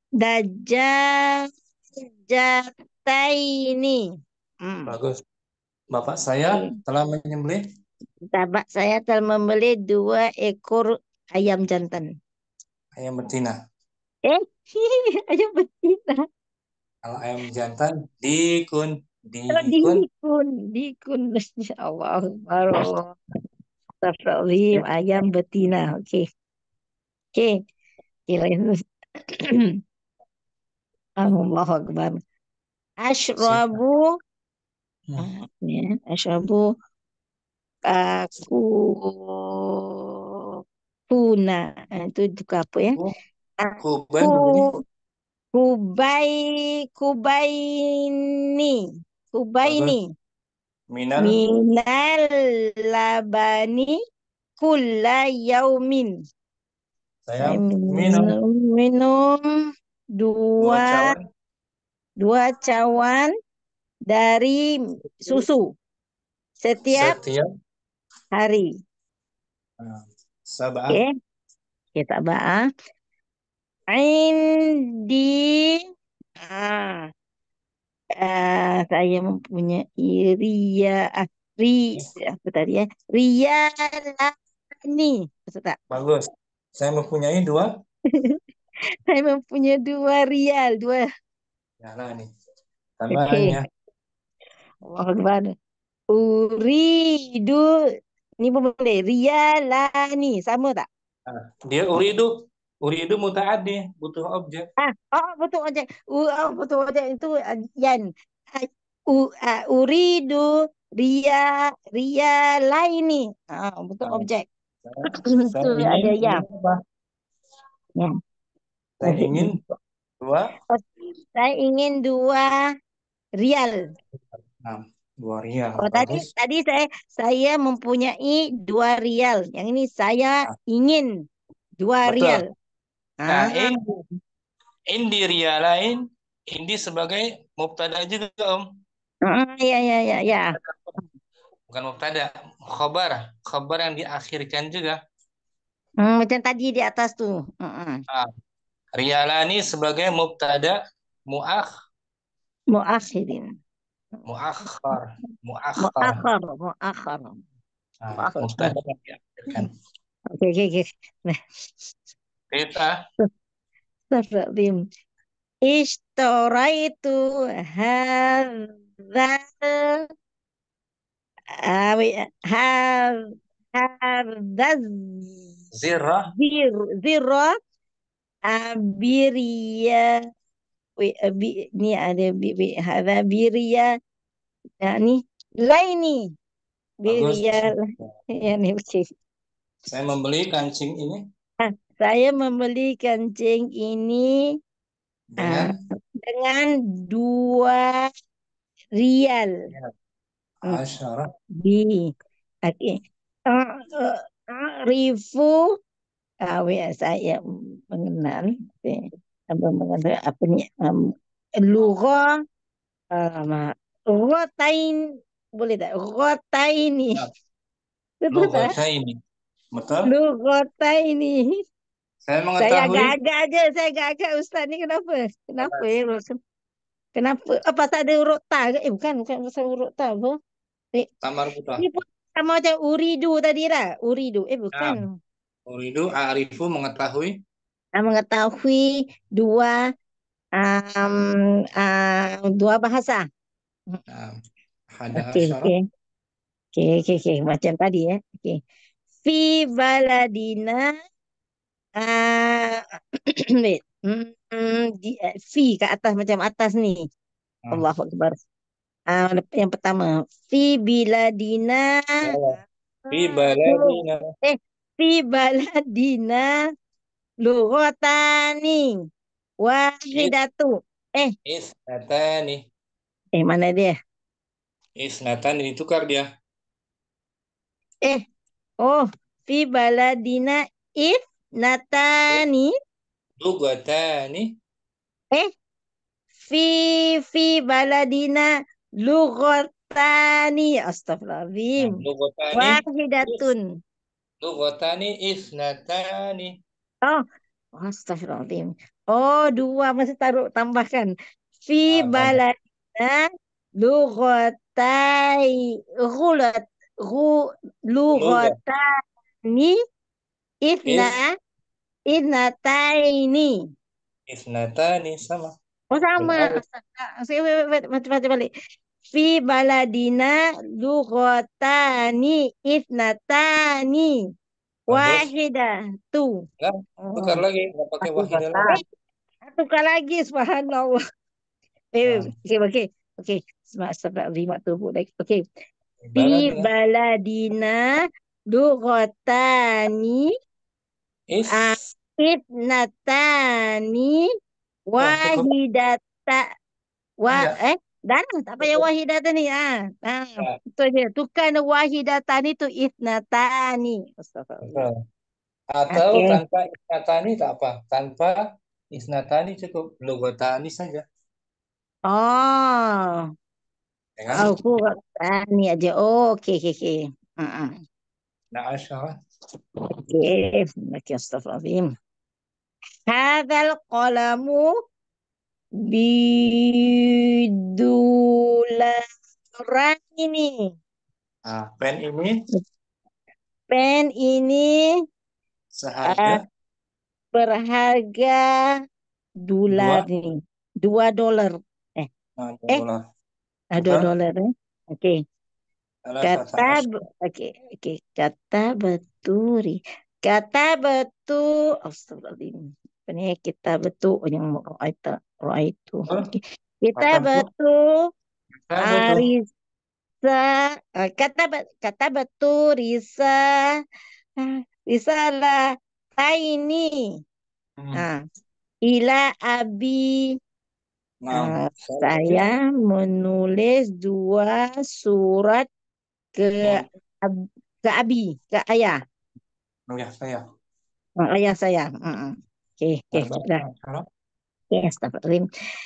Dajjataini. Hmm. bagus. Bapak saya Oke. telah menyembelih Tabak saya telah membeli dua ekor ayam jantan. ayam betina. Eh, ayam betina. Kalau ayam jantan dikun, Oh, dikun. dikun, dikun. Ya Allah, Allah. Astagfirullahaladzim, ayam betina. Oke, oke. Gila itu. Allahu Akbar. Silakan. Ashrabu, Hmm. ah, ya, ashrabu aku kuna. Ah, itu juga apa ya? Ku, kuban Aku begini. kubai kubaini kubaini Bagus. Minal. minal labani kulla yaumin. Saya Saya minum minum minum Dua dua cawan dua cawan dari susu setiap setiap hari. ah, sabah. Oke, kita bahas. Indi ah, ah, saya mempunyai ria ah, ri apa tadi ya? Riyalani. Maksud tak? Bagus. Saya mempunyai dua. Saya mempunyai dua rial, dua. Nah, nih. Oke. Tambahannya. Allah Akbar. Uridu. Ini pun boleh. Riyalani. Sama tak? Ah, dia uridu. Uridu mutaaddi, butuh objek. Ah, oh, betul ojek. U, oh, betul ojek itu uh, yan. Ah, u, ah, uridu ria ria laini. Ah, betul Ah, objek. saya, Itu saya ingin ada ya. ingin apa? Ya. Saya ingin dua. Oh, saya ingin dua rial. Nah, dua rial. Oh, tadi Bagus. tadi saya saya mempunyai dua rial. Yang ini saya Ah, ingin dua betul. rial. Nah, Ah, indi, indi rialain. Indi sebagai mubtada juga, Om. ah, ya ya ya ya. Bukan mubtada, khobar. Khobar yang diakhirkan juga. Hmm, macam tadi di atas tuh. Ah, ah. Ah, rialani sebagai mubtada muakh Muakhirin. muakhar muakhar. Muakhar, muakhar. Nah, Muakhar. mubtada yang diakhirkan. Oke, oke, oke. Nah, Kita astagfirullahaladzim. Ishtaraitu hadzal awi har hadzal zirah zir zira abiria wi abi ni ada bi bi hadza biria yani laini bagus. biria yani oke. Saya membeli kancing ini Ah, saya membeli kancing ini ah, dengan dengan dua rial. ya, Hmm, asyarah. Di, oke. Ah, ah, ah, Rifu, ah, ya, saya mengenal, eh, apa mengenal apa ni? Um, Lugha, um, Rotain, boleh tak? Rotaini, Ya, betul tak? lugata ini. Betul. Lughataini. Saya Saya mengetahui agak-agak je, saya agak-agak Ustaz ni kenapa? Kenapa ya? Rasul? Kenapa? Apa tak ada huruf ta ke? Eh bukan, bukan pasal huruf ta apa? Eh, tamar buta. ini pun sama macam uridu tadi lah. Uridu. Eh Nah, bukan. uridu arifu mengetahui. Ah, mengetahui dua um, ah, dua bahasa. Nah, hada Okey, asyarah. okey. Okey, okey, okey. Macam tadi ya. Okey. Fi baladina ah wait. Hmm, di, eh, fi kat atas macam atas ni. Nah, Allahu Akbar. Ah, yang pertama, fi biladina ya. Fi lu- baladina eh fi baladina lughatani is wahidatu. Eh, isnatani. eh mana dia? Isnatani ditukar dia. Eh, oh, fi baladina if natani. Lugatani. Eh, fi fi baladina lughatani. Nah, Astagfirullahaladzim. lugatani is Wahidatun. lugatani isnatani. Oh, astagfirullahaladzim. Oh, dua masih taruh tambahkan. Fi Ah, bagus. baladina lughatai ghulat gu Lugat lughatani ifna is itnataini. isnatani sama. Oh sama. Benar. Astaga. Saya wait, wait, wait, baca balik. Fi baladina lughatani itnatani Bagus. wahidatu. Nah, tukar Oh, lagi. Nggak pakai wahidah wahidatan. lagi. Eh, tukar lagi, subhanallah. Eh, Nah, okey, okey. Okey, astagfirullahaladzim waktu baik. Okey. Fi baladina baladina lughatani ah, is. itnatani Nah, cukup. wahidata wa Enggak. eh dah lah, tak payah Cukup. wahidatan ni ah. Ah, Nah, itu je. Tukar wahidatan itu itnatani. Astagfirullah. betul. Atau Okey. tanpa isnatani tak apa. Tanpa Isnatani cukup, lughatani saja, Oh, ya kan? aku ini aja. Oh, oke, oke, oke. Mm-mm. Nah, asyara. Oke, oke, astagfirullahaladzim. Hadzal qalamu bidularan ini. Nah, pen ini Pen ini seharga eh, berharga dolar dua ini. Dua dolar. Eh, nah, eh, dolar. ah, dua Betul? dolar. Eh. Oke. Salah kata Kata, asyara. be- oke, oke. Kata beturi. Kata betul. Astagfirullahaladzim. Apa nih? Kita betul. Oh, yang roa itu. Roa itu. Betul? Oke. Kita Kata bu, betul. kata betul. Arisa. eh, Kata, be- kata betul. Risa. ah, Risa lah. Ini. Hmm. Ah, ila abi. Nah, eh, saya baca. saya menulis dua surat ke Hmm. ab- ke abi, ke ayah. Oh ya, saya. Oh, ayah saya. Mm-mm. Oke, oke, Saya baca sudah. asyara. Oke, astagfirullahaladzim.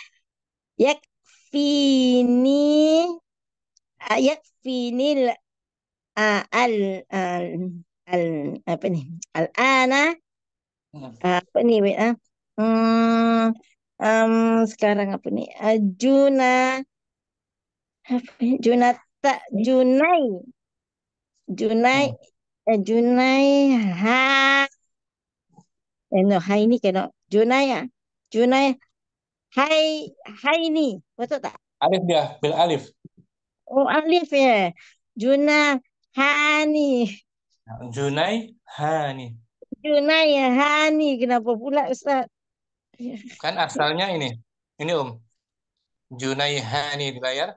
Yakfini, ah, yakfini l- ah, al, al, al, apa nih? Al-ana, Hmm. ah, apa nih? Wait, ah. Hmm, em, sekarang apa nih? Ah, Juna, apa nih? Junata, Junai, Junai, Hmm. eh, Junai, ha, eh, no, hai ini kena, Junai, ya. Junai, hai, hai ini, betul tak? Alif dia, bil alif. Oh, Alif ya. Juna Hani. Nah, Junai Hani. Juna ya Hani. Kenapa pula Ustaz? Kan asalnya ini. Ini Om. Junai Hani di layar.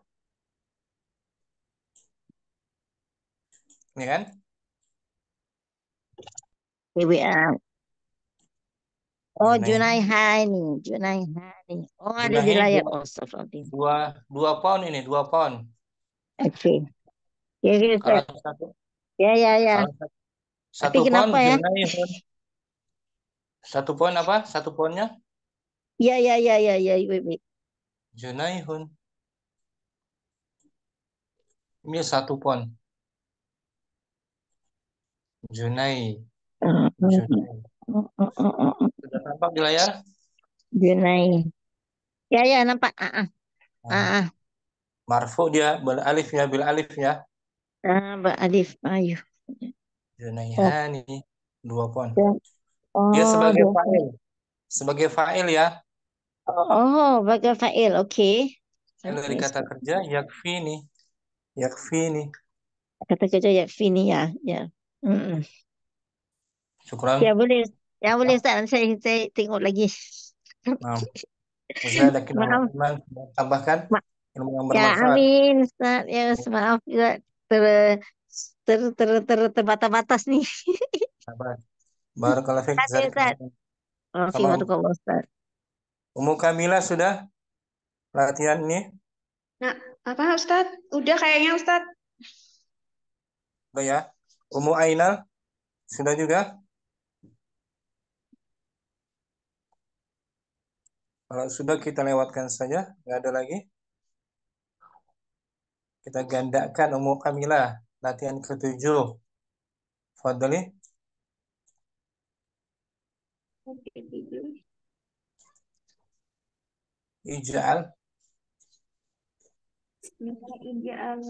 Ini kan? W A. Oh, Junai Junai Hani. Hani. Junai Hani. Oh, ada di Jumlahnya layar. dua, Oh, astagfirullahaladzim. dua, dua pound ini, dua pound. Oke. Ya, ya, Kalau Ustaz. satu, Ya, ya, ya. kalau satu, Tapi satu pound kenapa ya? Junai Hun. Satu pound apa? Satu poundnya Ya, ya, ya, ya, ya. Wait, wait. Junai Hun. Ini satu pound. Junai. Uh, uh, Junai. uh, uh, uh, uh, uh. Sudah tampak di layar? Junai. Ya, ya, nampak. Ah, ah, Nah, ah, ah. marfu dia bil alif ya, bil alif ya. Ah, Mbak Alif. Ayo. Junai Oh, Hani. Dua pound. ya. Dia Oh, sebagai dua. fa'il. Sebagai fa'il ya. Oh, bagai fa'il. Oke. Fa'il dari Oke, kata kerja yakfini. Yakfini. kata kerja ya Fini ya, ya. Mm-mm. Ya Syukran. boleh, ya boleh Ustaz. Nanti Saya, saya tengok lagi. Nah, Zadak ilmu Maaf, iman. Tambahkan ma ilmu yang ya bermanfaat. amin Ustaz. Ya maaf juga ter ter ter, ter terbatas-batas nih. Sabar. Barakallahu fiik. Terima kasih Zadak Ustaz. ilmu. Maafin Sama warahmatullahi Ustaz. Ummu Kamila sudah latihan ini? Nah, apa Ustadz? Udah kayaknya Ustadz. Sudah ya. Ummu Ainal sudah juga? Kalau sudah kita lewatkan saja, nggak ada lagi. Kita gandakan Ummu Kamila latihan ketujuh. Fadli. Ija'al Ija'al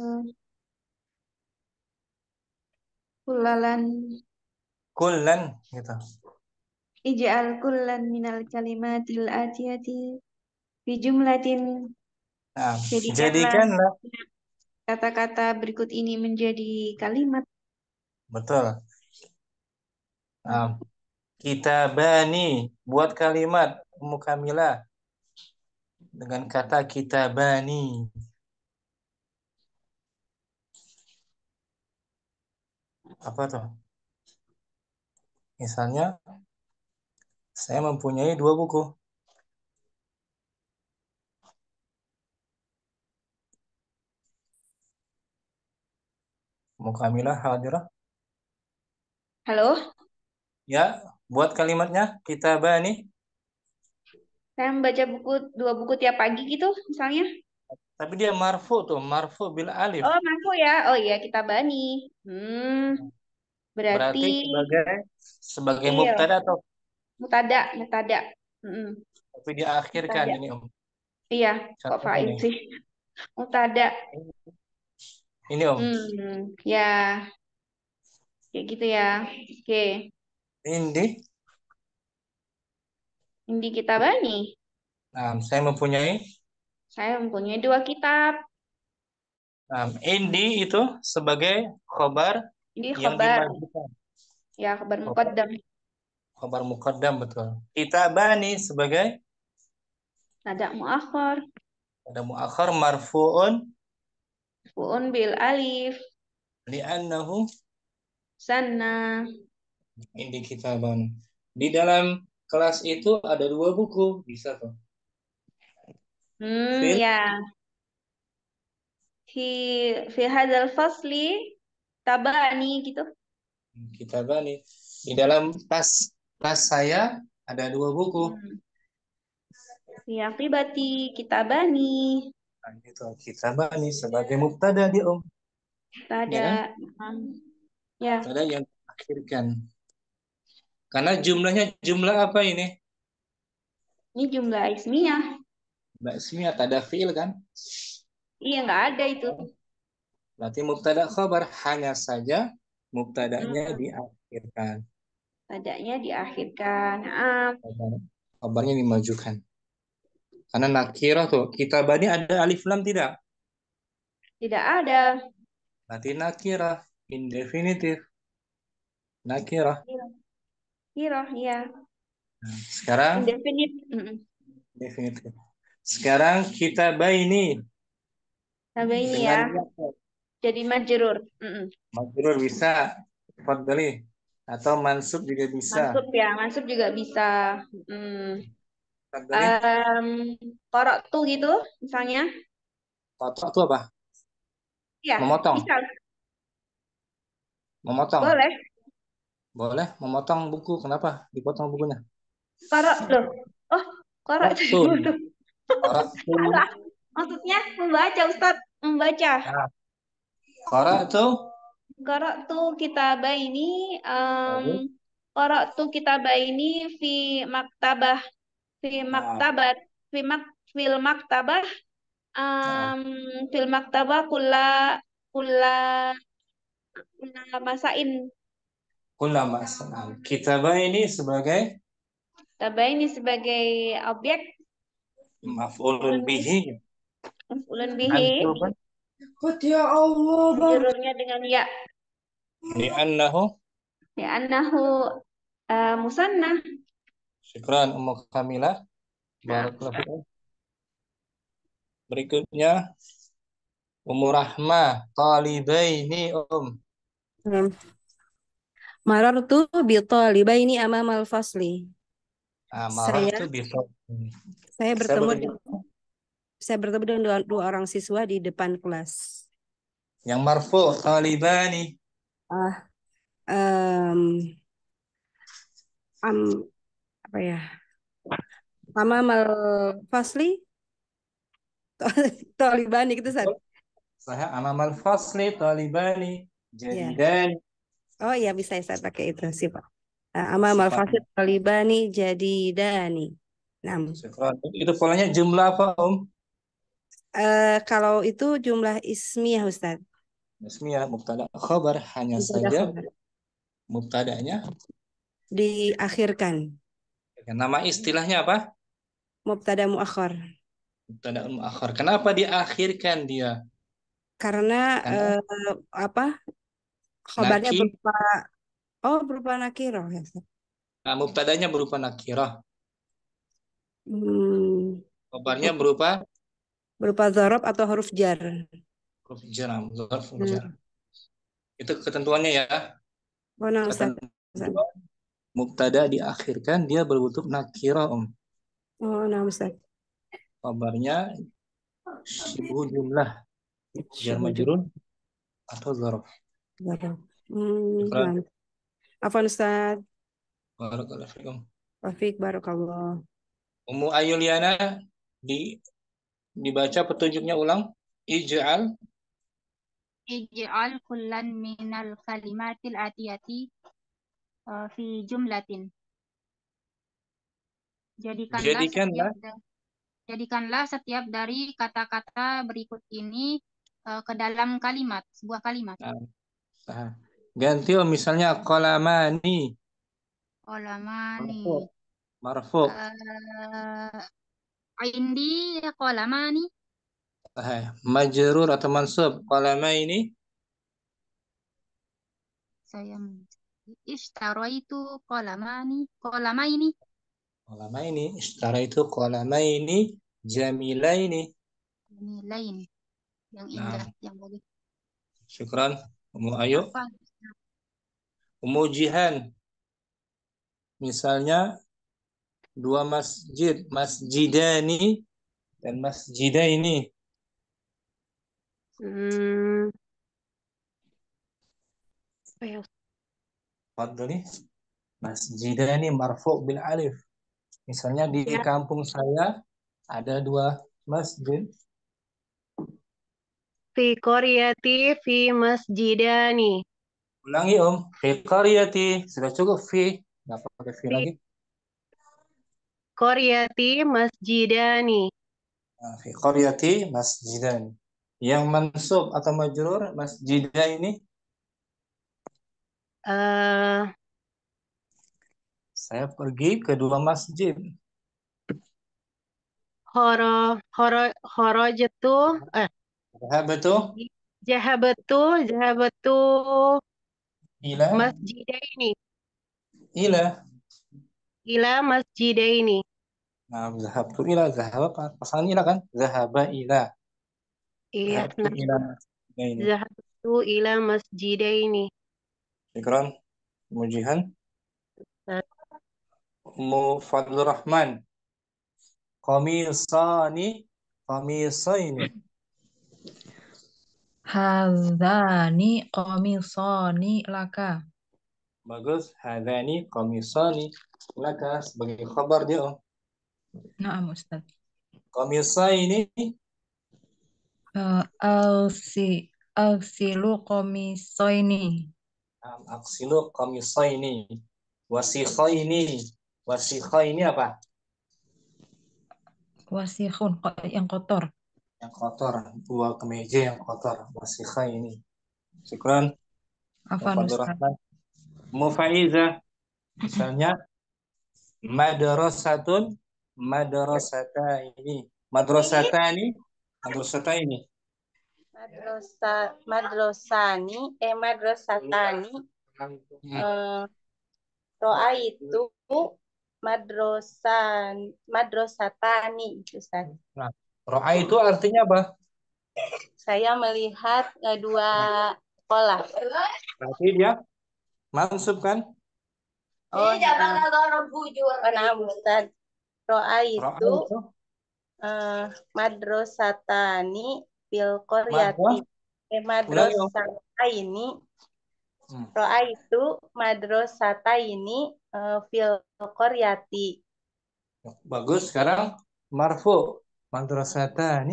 kullalan kullan gitu. Ija'al kullan minal kalimatil atiyati fi jumlatin. Nah, Jadikanlah jadikanlah kata-kata berikut ini menjadi kalimat. betul. Nah, kita bani buat kalimat Ummu Kamila dengan kata kita bani. Apa tuh? Misalnya, saya mempunyai dua buku. Ummu Kamila hadirah. Halo? Ya, buat kalimatnya kita bani. Saya membaca buku dua buku tiap pagi gitu, misalnya. Tapi dia marfu tuh, marfu bil alif. Oh, mampu ya. Oh iya, kita bani. Hmm, berarti Berarti sebagai sebagai iya, mubtada atau mutada, mutada. Hmm, tapi diakhirkan mutada. ini Om. Iya, kok Contohnya faid nih. sih? Mutada. Ini Om. Hmm, ya, kayak gitu ya. Oke, Ini ini kita bani. nah, saya mempunyai Saya mempunyai dua kitab. nah, indi itu sebagai khobar Ini yang khabar, dimajukan. ya khabar Khobar, muqaddam. khobar muqaddam betul. Kitabani sebagai Ada muakhar, ada muakhar marfuun fuun bil alif, li'annahu sana. indi kitaban. Di dalam kelas itu ada dua buku, bisa tuh. Hmm, Fil ya. Fi fi hadzal fasli tabani gitu. kitabani. Di dalam tas tas saya ada dua buku. Hmm. Fi aqibati kitabani. Nah, itu kitabani sebagai mubtada dia Om. Tada. Ya kan? Hmm. Ya, Mubtada yang diakhirkan. Karena jumlahnya jumlah apa ini? ini jumlah ismiyah. Mbak Ismiyah ada fiil kan? Iya, nggak ada itu. Berarti mubtada khabar hanya saja mubtadanya Hmm. diakhirkan. Tadanya diakhirkan. Ah, Khabar- Khabarnya dimajukan. Karena nakirah tuh, kitabani ada alif lam tidak? tidak ada. Berarti nakirah, indefinitif. Nakirah. Kira, ya. Nah, sekarang Indefinite. Mm-mm. definitif. Sekarang kita ini Sampai ini dengan ya. Jadi majrur. Mm-mm. majrur bisa, fadli, atau mansub juga bisa. Mansub ya, mansub juga bisa. Mm. Fadli, Um, Qara'tu gitu, misalnya. kotok itu apa? Ya, Memotong, bisa. memotong. Boleh. Boleh memotong buku. Kenapa dipotong bukunya? Qara' loh. Oh, qara' itu Koraktun, dulu. koraktun. Salah. Maksudnya membaca, Ustadz. Membaca. Nah, koraktu, Qara'tu kitabaini um, bagus. qara'tu kitabaini fi maktabah fi Nah, maktabat fi mak fil maktabah nah, um, fil maktabah kulla kulla kulla masain. ulama senang. Kita ini sebagai Tabaini sebagai objek maf'ulun bihi. ulun bihi Mansuban. Ya Allah, Bang. jururnya dengan ya Li'annahu. ya annahu uh, musanna. Syukran Ummu Kamilah. Nah, Barakallahu fikum. Berikutnya Ummu Rahmah. Talibaini Om. Hmm. Marartu bi talibaini amamal fasli. Nah, marah Saya itu bisa. saya Saya bertemu bertemu dengan, saya bertemu dengan dua, dua orang siswa di depan kelas. yang marfu talibani. Ah, em, am, apa ya? Amamal fasli talibani gitu San. Saya amamal fasli talibani Ya. jadidan. Oh iya bisa saya pakai itu sifat. Uh, amamal fasli Sifatnya. talibani jadidani. Nah, Syukran. Itu polanya jumlah apa Om? eh, kalau itu jumlah ismiyah Ustaz. Ismiyah mubtada khabar hanya Mubtada saja khabar. mubtadanya. Diakhirkan. Nama istilahnya apa? Mubtada muakhar. Mubtada muakhar. Kenapa diakhirkan dia? Karena Karena eh, apa? Khabarnya naki, berupa oh berupa nakirah ya. Ustaz. nah, mubtadanya berupa nakirah. Hmm, Khabarnya berupa berupa dzarab atau huruf jar. huruf jar, huruf Hmm. jar. Itu ketentuannya ya. Oh, nah, Ustaz. Ketentuan mubtada diakhirkan dia berbentuk nakirah Om. Oh, nah, Ustaz. Kabarnya sibuk jumlah jar majrur atau dzaraf. Dzarab. Hmm, Syukran. nah. Afwan Ustaz. Barakallahu fikum. Taufik barakallah. Ummu Ayuliana di dibaca petunjuknya ulang. Ij'al Ij'al kullan minal kalimatil atiyati uh, fi jumlatin. Jadikanlah jadikanlah setiap da- jadikanlah setiap dari kata-kata berikut ini uh, ke dalam kalimat, sebuah kalimat. nah, nah, ganti oh, misalnya qalamani Qalamani. marfu marfu Uh, indi qalamani. eh, majrur atau mansub qalamaini Saya ishtaraitu qalamani. Qalamaini. qalamaini ishtaraitu qalamaini jamilaini. Ini lain. Yang indah, Nah, yang bagus. syukran Ummu Ayu. Apa? Ummu Jihan misalnya dua masjid, masjidani dan masjidaini. Hmm, apa ya? Fadli masjidani marfu bil alif. Misalnya di Ya, kampung saya ada dua masjid. fi qaryati fi masjidani. Ulangi Om. Fi qaryati. Sudah cukup fi. Nggak pakai fi Fi lagi. qaryati masjidani. Nah, fi qaryati masjidan. Yang mansub atau majrur masjidah ini Eh, saya pergi ke dua masjid. horo horo horojatu eh Zahabatu jahabatu jahabatu ila masjidaini ila. ila masjidaini. Nah, zahabtu ila zahaba pasangan ila kan? Zahaba ila. Iya, Zahabtu nah, ila masjidaini. zahabtu ila masjidaini. Syukran. Mujihan. Mu Fadlur Rahman. Qamisani qamisaini. Hadzani qamisani laka. Bagus. Hadani qamisani laka sebagai khabar dia. Om. Naam Ustaz. Qamisaini Uh, alsi alsilu qamisaini. um, aksilu qamisaini wasikhaini. Wasikhaini apa? Wasikhun ko- yang kotor. Yang kotor. Dua kemeja yang kotor. Wasikhaini. Syukran. Afan Fadlur Ustaz. Rahman. Mufaiza misalnya madrasatun madrasataini madrasatani madrasataini. Madrosa, madrosani, eh madrosatani, Hmm. eh, roa itu madrosan, madrosatani, Ustaz. Nah, ro'a itu artinya apa? Saya melihat eh, dua sekolah. Berarti dia mansub kan? Oh, nah. Oh, nah, Ustaz. Roa Ro'a itu itu eh, madrosatani fil madra. qaryati. Eh, Ulangi Om. madrosataini. Hmm. Roa itu madrosataini uh, fil qaryati. Bagus. Sekarang marfu madrasatani.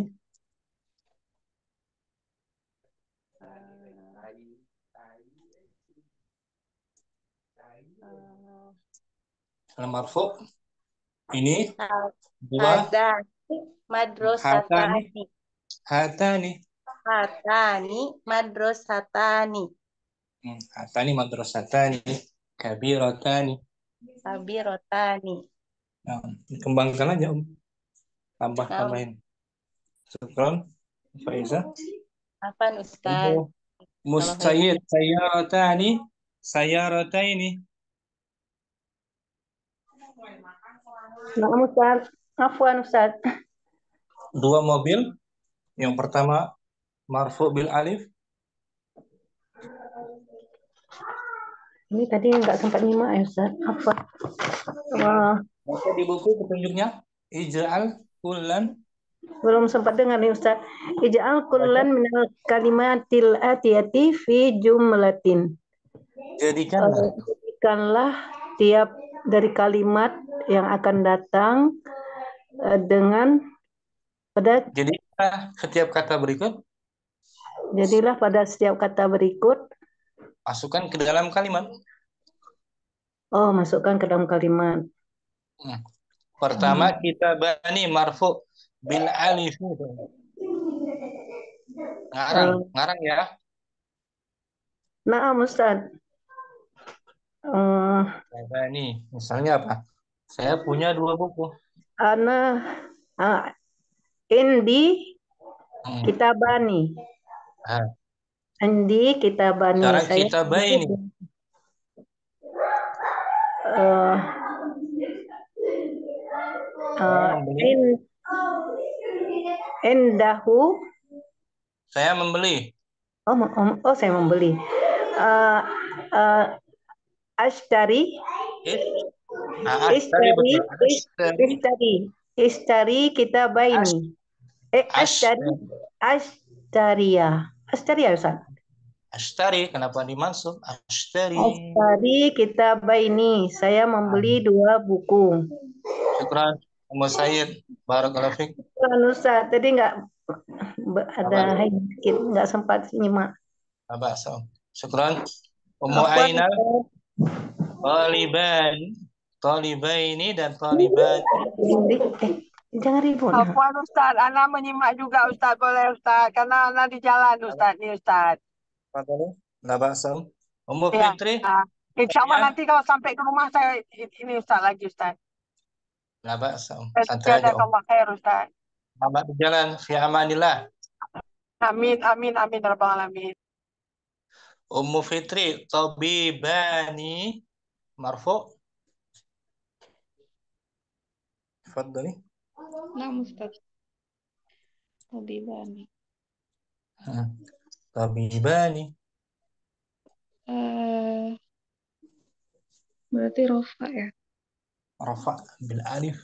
Kalau marfu ini dua Hadani madrosatani. hatani hatani Hatani madrosatani. Hmm, hatani madrasatani kabiratani. Kabirotani. Nah, kembangkan aja Om. Tambah Nah, tambahin. Syukran. Faiza. apa Ustaz? Musayyid sayaratani sayarataini. Nah, Ustaz, afwan Ustaz. Dua mobil. Yang pertama marfu bil alif. Ini tadi nggak sempat nyimak ya Ustaz. Afwan. Wah, Baca di buku petunjuknya. Ij'al kullan. belum sempat dengar nih Ustaz. Ij'al kullan minal kalimatil atiyati fi jumlatin. Jadikanlah. Jadikanlah tiap dari kalimat yang akan datang eh, dengan pada Jadi ah, setiap kata berikut jadilah pada setiap kata berikut. masukkan ke dalam kalimat. Oh, masukkan ke dalam kalimat. Hmm. Pertama kita bani marfu bil alif. Ngarang, Eh, ngarang ya. Naam Ustaz. Eh, Kita bani. Misalnya apa? Saya punya dua buku. ana ah, indi Hmm. kitabani. Ah, Indi kitabani. sekarang Saya kita bani. eh, Saya eh, membeli. in, indahu. Saya membeli. Oh, oh, oh, saya membeli. Eh, eh, ashtari. Is, ah, ashtari Ishtari, betul. is- Ashtari. ishtari, ishtari kitabaini. Eh, ashtari, Ashtari. ashtaria. Ashtaria, Ustaz. Ashtari. Kenapa dimaksud? Ashtari. Ashtari kitabaini. Saya membeli dua buku. Syukran. Ummu Sayyid. Barakallahu fiik. Kan Ustaz, tadi nggak be- ada Apa? hai sedikit, nggak sempat nyimak. Apa? So. Syukran. Ummu Apa Ainal. Taliban. Talibaini dan talibani. Eh, jangan ribut. Afwan Ustaz, Ana menyimak juga Ustaz, boleh Ustaz, karena Ana di jalan Ustaz nih Ustaz. Apa tadi? Nggak bahasa. Ummu Ya, Fitri. insya Allah Ya. nanti kalau sampai ke rumah saya ini Ustaz lagi Ustaz. Nggak bahasa. Santai aja Om. Jazakallah khair Ustaz. Selamat berjalan. Fi amanillah. Amin, amin, amin, rabbal alamin. Ummu Fitri. Tabibani. Marfu. Tafadhali. Nah, Ustaz. Tabibani. Hmm. Tabibani. Eh, berarti rofa ya. Rafa bil alif.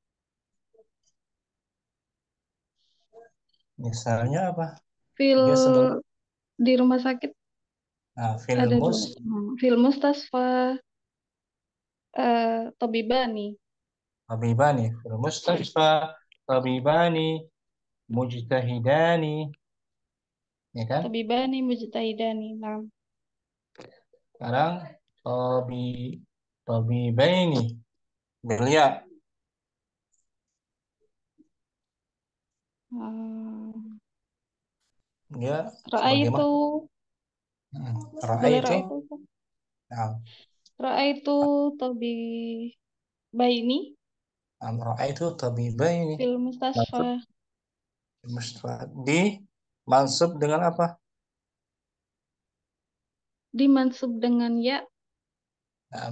Misalnya apa? Fil Dia sebelum di rumah sakit nah, fil ada dua. mus Hmm, Fil mustasfa eh tabibani. tabibani, fil mustasfa tabibani, mujtahidani, ya kan? Tabibani mujtahidani. Nah, Sekarang tabi tabibaini belia. hmm, Dia Ra'aitu sebagaimana boleh ra'aitu. ra'aitu. Ustaz? Nah, Ra'aitu tabibaini am ra'aitu tabibaini. fil mustasfa. Mustasfa di mansub dengan apa? Dimansub dengan ya Nah,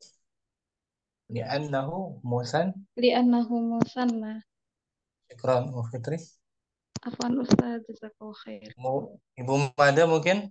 li'annahu musan. li'annahu musanna. Syukran Ummu Fitri. Afwan Ustaz, jazakallahu khair. Mu- Ibu Mada mungkin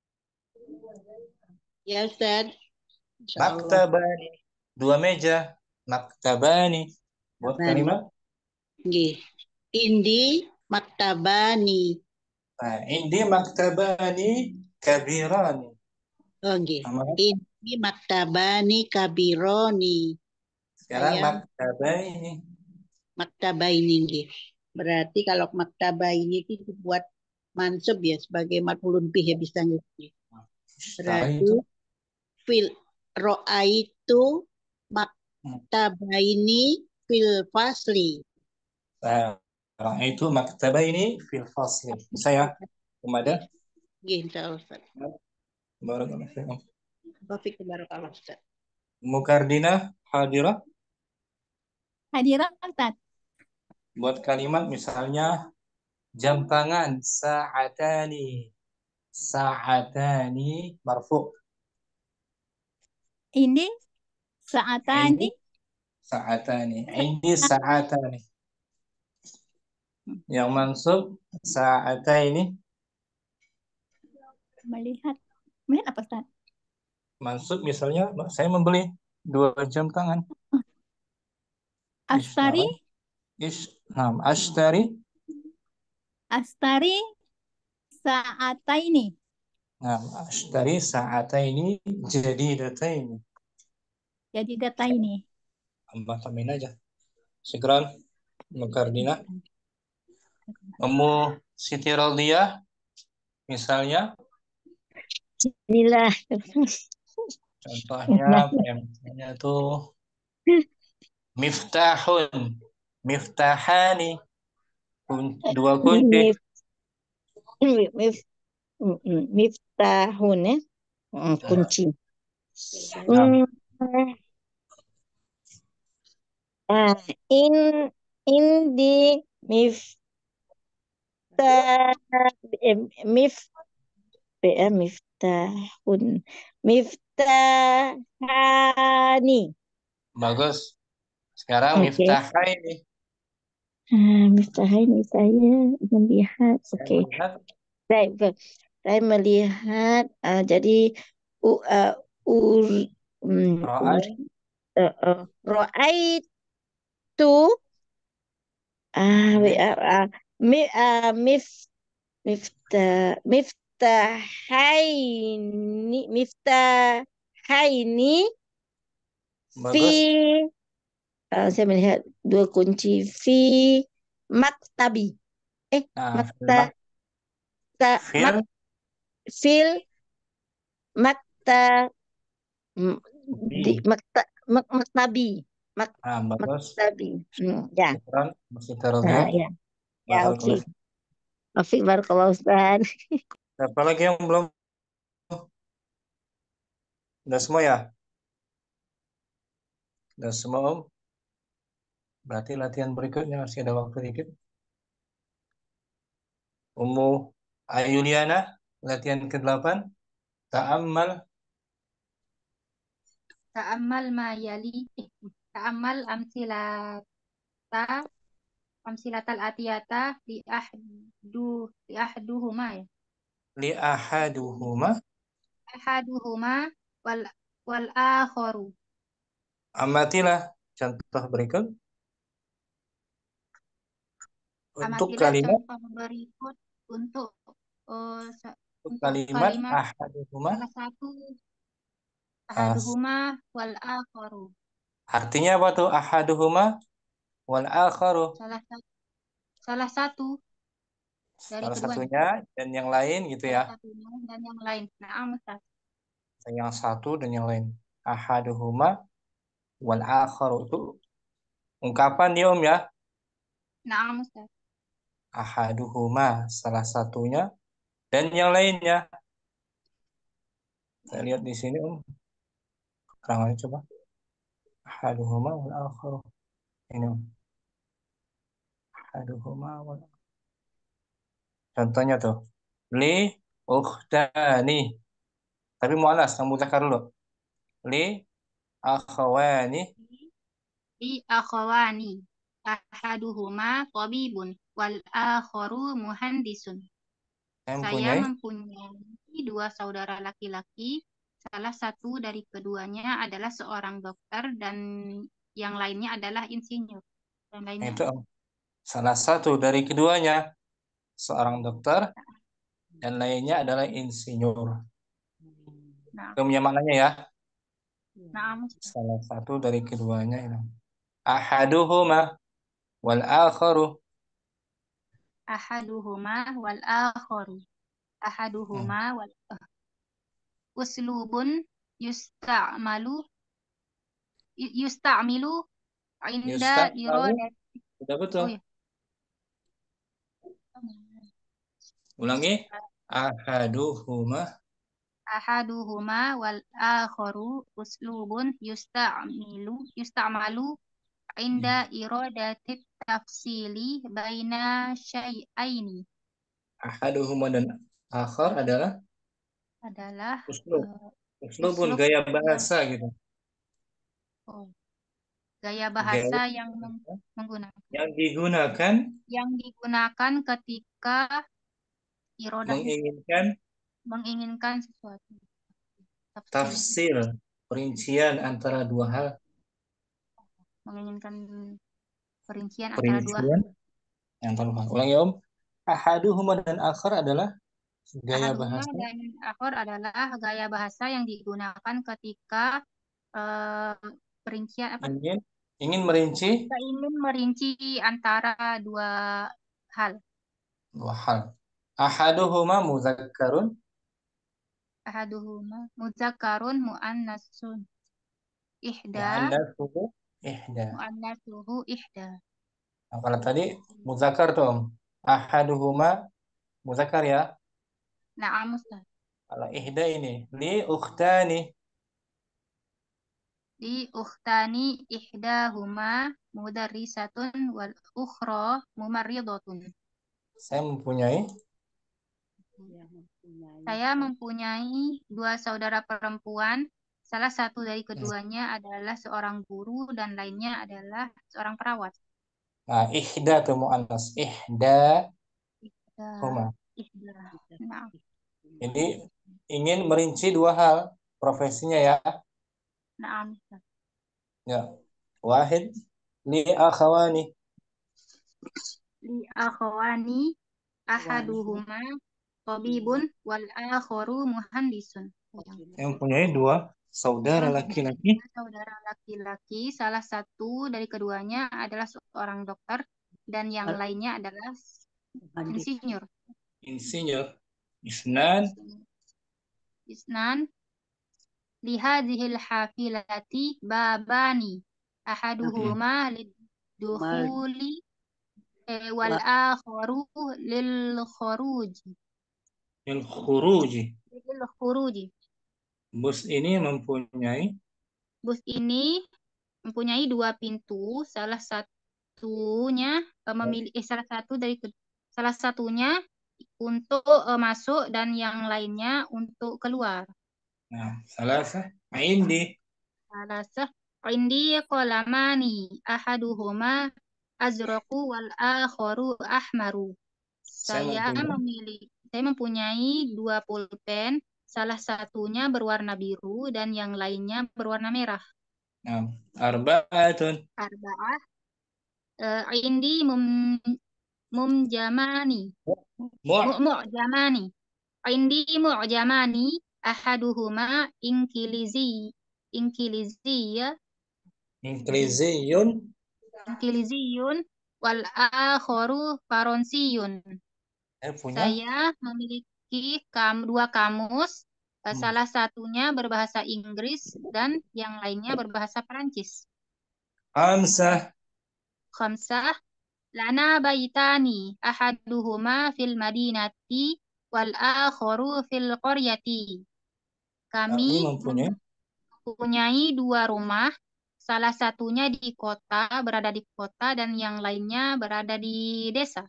Ya Ustaz. Insya Allah. maktabani, dua meja, maktabani. Buat Maktabani. kalimat. Nggih. Indi maktabani. Nah, indi maktabani kabirani. Oh nggih. Sama. Indi maktabani kabironi. Sekarang Saya maktabaini. maktabaini nggih. Berarti kalau maktabaini itu dibuat mansub ya sebagai maf'ulun bih ya bisa ngerti. Sekarang Berarti itu fil ro'aitu maktabaini fil fasli. nah, itu maktabaini fil fasli. Saya Mada. Nggih insyaallah Ustaz. Barakallahu fiikum. Taufik barakallah Ustaz. Mukardina hadirah. Hadirah Ustaz. Buat kalimat misalnya jam tangan sa'atani. Sa'atani marfu. Ini saatani. Sa'atani. Indi sa'atani. Yang mansub sa'ataini. Melihat. Melihat apa Ustaz? Mansub misalnya saya membeli dua jam tangan. Astari. Ish, nah, ashtari. Astari saataini. Nah, ashtari sa'ataini jadidataini. Jadi data ini. Tambah tambahin aja. Syukran. Mukardinah. Ummu Siti Radiyah misalnya. Inilah. Contohnya apa ya? Misalnya tuh miftahun, miftahani, kun- dua kunci. Mif, mif, miftahun ya. Mm, kunci. Nah, Hmm, ah, in in di miftah eh, mif eh, miftahun miftahani. bagus. Sekarang Oke. miftahaini. Ah, miftahani saya melihat. Saya Oke. melihat Baik, baik. Saya melihat ah, jadi u uh, ur mm, ur ro'ai, uh, uh, ro'aitu ah wait, mif, ah, ah, mi, ah, mif miftah miftahaini miftahaini fi bagus. ah, saya melihat dua kunci fi maktabi eh Nah, makta filmak, ta- mak fil, fil makta m- di bi. makta mak, maktabi mak, Nah, bagus. maktabi. Hmm, ya. Syukran, Ummu Siti Nah, Radiyah. ya. Ya, oke. Barakallahu fiik. Afiq barakallahu Ustaz. Siapa lagi yang belum? Udah semua ya? Udah semua, Om? Berarti latihan berikutnya masih ada waktu dikit. Ummu Ayuliana, latihan ke delapan. Ta'ammal, Ta'ammal ma yali. Eh, ta'ammal amsilata. Amsilatal atiyata li ahdu li ahduhuma ya. li ahaduhuma. Ahaduhuma wal wal akharu. Amatilah contoh berikut. Untuk Amatilah kalimat, contoh berikut untuk eh, sa- untuk untuk kalimat kalimat ahaduhuma. salah satu Ah, ahaduhuma wal akharu. artinya apa tuh ahaduhuma wal akharu? Salah satu salah satu dari Salah keduanya. satunya dan yang lain gitu Salah ya. satunya dan yang lain. Nah, Ustaz. Yang satu dan yang lain. Ahaduhuma wal akharu itu ungkapan dia Om ya. Nah, Ustaz. Ahaduhuma salah satunya dan yang lainnya. Saya lihat di sini Om. Keterangannya coba. Ahaduhuma wal akharu. Ini Om. Ahaduhuma wal contohnya tuh. Li ukhtani. Tapi mu'anas, yang mudzakkar dulu. Li akhawani. Li akhawani. Ahaduhuma tabibun wal akharu muhandisun. Saya Saya mempunyai mempunyai dua saudara laki-laki. Salah satu dari keduanya adalah seorang dokter dan yang lainnya adalah insinyur. Dan lainnya itu Om. Salah satu dari keduanya seorang dokter dan lainnya adalah insinyur. nah, Itu punya maknanya ya. nah, Salah satu dari keduanya ini. Ahaduhuma wal akharu. ahaduhuma wal akharu. Ahaduhuma wal uslubun yusta'malu yusta'milu inda Yustaq lalu iradat. sudah betul. Oh ya. Ulangi. Ahaduhuma Ahaduhuma wal akharu uslubun yusta'milu yusta'malu inda iradatit tafsili baina syai'aini. ahaduhuma dan akhar adalah Adalah uslub. uh, Uslubun uslub gaya yang bahasa gitu. oh, gaya Gaya bahasa yang meng- menggunakan yang digunakan yang digunakan ketika iradah menginginkan menginginkan sesuatu. Tafsil. tafsir, perincian antara dua hal. Menginginkan perincian antara dua Perincian antara dua hal. Ulangi Om. Ahaduhuma dan akhar adalah gaya Ahaduhuma bahasa dan akhar adalah gaya bahasa yang digunakan ketika eh, perincian apa? ingin Ingin merinci Kita ingin merinci antara dua hal. dua hal. Ahaduhuma muzakkarun. Ahaduhuma mudzakarun muannasun. Ihda Muannatsuhu ihda. muannasuhu ihda. Nah, kalau tadi muzakkar tuh, Om. Ahaduhuma muzakkar ya. Na'am Ustaz. Kalau ihda ini li ukhtani. Di ukhtani ihdahuma mudarrisatun wal ukhra mumarridatun. Saya mempunyai Saya mempunyai dua saudara perempuan. Salah satu dari keduanya adalah seorang guru dan lainnya adalah seorang perawat. nah, ihda tuh muannas. Ihda Ihda, huma. ihda. Nah, Jadi ingin merinci dua hal profesinya ya. na'am. Ya. Wahid li akhawani. Li akhwani ahaduhuma tabibun wal akharu muhandisun. Yang mempunyai dua saudara laki-laki. Saudara laki-laki, salah satu dari keduanya adalah seorang dokter dan yang lainnya adalah insinyur. Insinyur. Isnan. Isnan lihadhil hafilati babani ahaduhuma lidukhuli eh, wal akharu lil khuruji. Lil khuruji. Lil khuruji. Bus ini mempunyai Bus ini mempunyai dua pintu, salah satunya eh, memilih eh, salah satu dari salah satunya untuk eh, masuk dan yang lainnya untuk keluar. Nah, salah sah indi. Salah sah indi qalamani ahaduhuma azraqu wal akharu ahmaru. Saya memilih saya mempunyai dua pulpen, salah satunya berwarna biru dan yang lainnya berwarna merah. Nah, arba'atun. Arba'ah uh, indi mum mumjamani. Mu' Mu'jamani. Indi mu'jamani ahaduhuma inkilizi inkiliziya Inkiliziyun. inkiliziyun wal akharu faronsiyun. Saya punya Saya memiliki kam, dua kamus, eh, Hmm. salah satunya berbahasa Inggris dan yang lainnya berbahasa Perancis. Khamsah. Khamsah lana baitani ahaduhuma fil madinati wal akharu fil qaryati. Kami Kami mempunyai mempunyai dua rumah, salah satunya di kota, berada di kota dan yang lainnya berada di desa.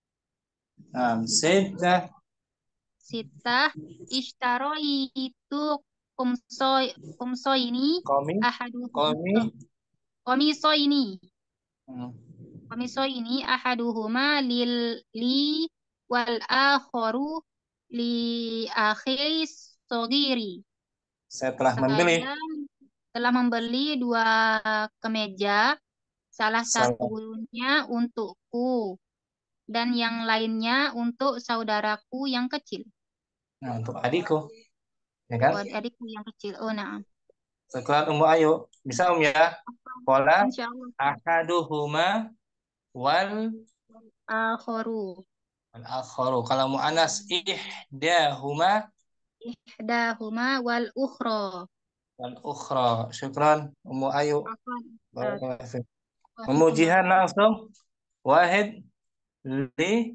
Nah, sittah. Sitah ishtaroi itu kumsoi kumsoi ini Kami ahaduhum kami komiso ini Hmm. komiso ini ahaduhuma lil li wal akharu li akhi sogiri. Saya telah membeli Saya telah membeli dua kemeja, salah salah satunya untukku dan yang lainnya untuk saudaraku yang kecil. Nah, untuk adikku. Ya kan? Oh, adikku yang kecil. Oh, nah. Sekolah Ummu Ayu. Bisa Om ya? Pola Insyaallah. ahaduhuma wal Akharu. wal akharu. Kalau mu'anas ihdahuma Ihdahuma wal ukhra. wal ukhra. Syukran Ummu Ayu. Afwan. Barakallahu fiik. Ummu Jihan langsung. Wahid li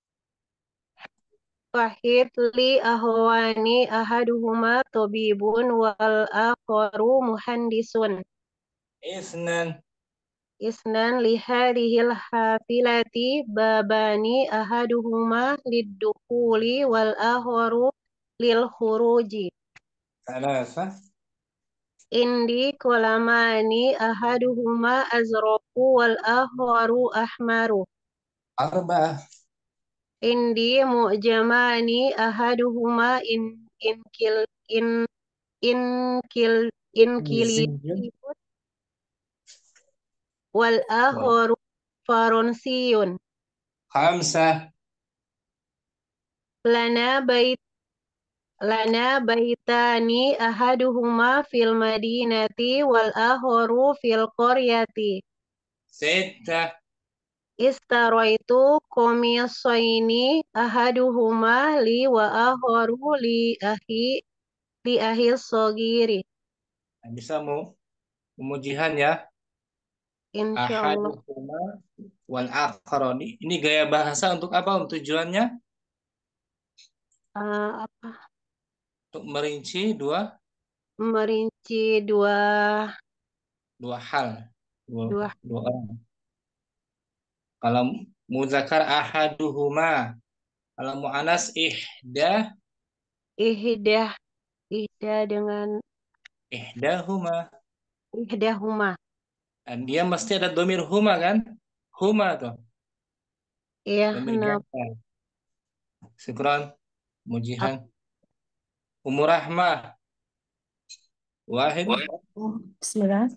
Wahid li ahwani ahaduhuma tabibun wal akharu muhandisun. isnan Isnan li hadhil hafilati babani ahaduhuma lidukhuli wal akharu lil khuruji. salasa Indi kolamani ahaduhuma azraqu wal akharu ahmaru. arba'ah Indi mu'jamani ahaduhuma in inkil in inkil inkili Ziyun. wal akharu faronsiyun. Khamsah Lana bait Lana baitani ahaduhuma fil madinati wal akharu fil qaryati. Sita. Istaraitu komisaini ahaduhuma li wa akharu li ahi li ahi sogiri. Nah, bisa mu pemujihan ya. Insyaallah. Ahaduhuma wal akharoni. Ini gaya bahasa untuk apa? Untuk tujuannya Uh, apa? untuk merinci dua Merinci dua dua hal, dua, dua dua orang. Kalau muzakkar ahaduhuma, kalau muannas ihda ihdah ihda dengan ihdahuma. ihdahuma. Dan dia mesti ada domir huma kan? Huma tuh, Iya, domir nah, ganda. Syukran, mujihan. Umur rahmah. Wahid. Bismillah.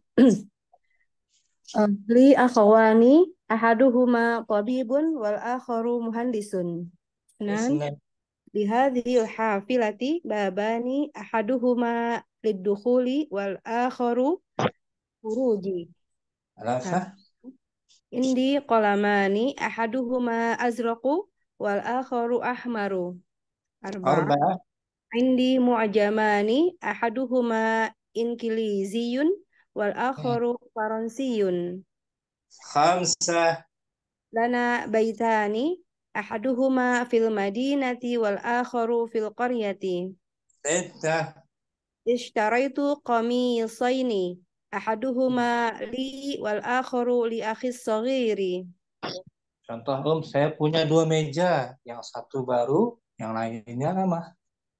Eh, Li akhawani ahaduhuma tabibun wal akharu muhandisun. Nan Isnan. li hadhihi hafilati babani ahaduhuma lidukhuli wal akharu khuruji. Alasa. Indi qalamani ahaduhuma azraqu wal akharu ahmaru. Arba'a. Arba. Indi mu'jamani ahaduhuma inkiliziyun wal akharu faransiyun. Khamsa. Lana baitani ahaduhuma fil madinati wal akharu fil qaryati. Sita. Ishtaraitu qamisaini ahaduhuma li wal akharu li akhis saghiri. Contoh Om, saya punya dua meja, yang satu baru, yang lainnya lama.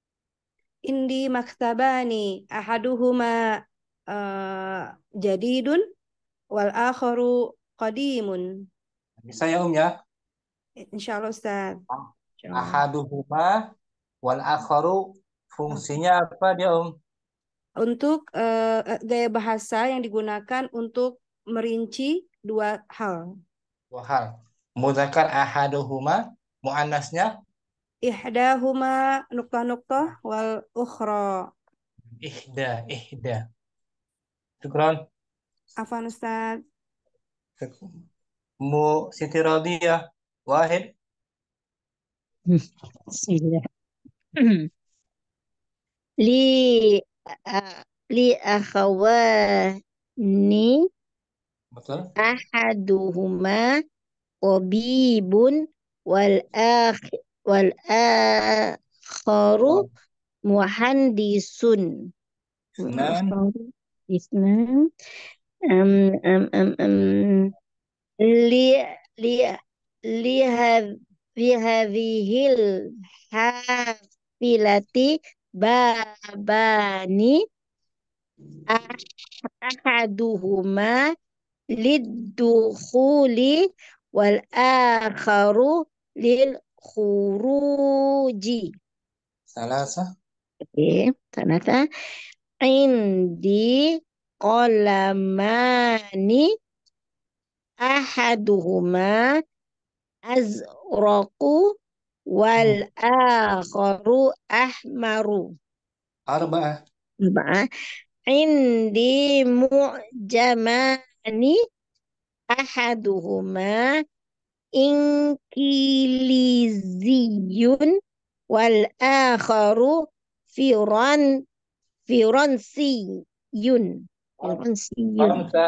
Indi maktabani ahaduhuma uh, jadidun wal akharu qadimun. Bisa ya Om ya? Insyaallah Ustaz. Insyaallah. Ahaduhuma wal akharu, fungsinya apa dia Om? Untuk uh, gaya bahasa yang digunakan untuk merinci dua hal. Dua hal. Muzakkar ahaduhuma, muannasnya Ihdahuma nuktah-nuktah wal ukhra. ihda, ihda. Syukran. Afwan Ustaz. Mu Siti Radiyah. Wahid. Bismillah. Li uh, li akhawani Betul. ahaduhuma tabibun wal akh wal akharu muhandisun. Isnan. Isnan. Um, um, um, um, li li li had li hadhil hafilati babani ahaduhuma lidukhuli wal akharu lil khuruji. Salasa. Oke, ternyata indi qalamani ahaduhuma azraqu wal akharu ahmaru. Arba'ah. Arba'ah. Indi mu'jamani ahaduhuma inkiliziyun wal akharu firan firansiyun. Firansiyun. Khamsa.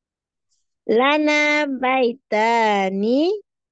Lana baitani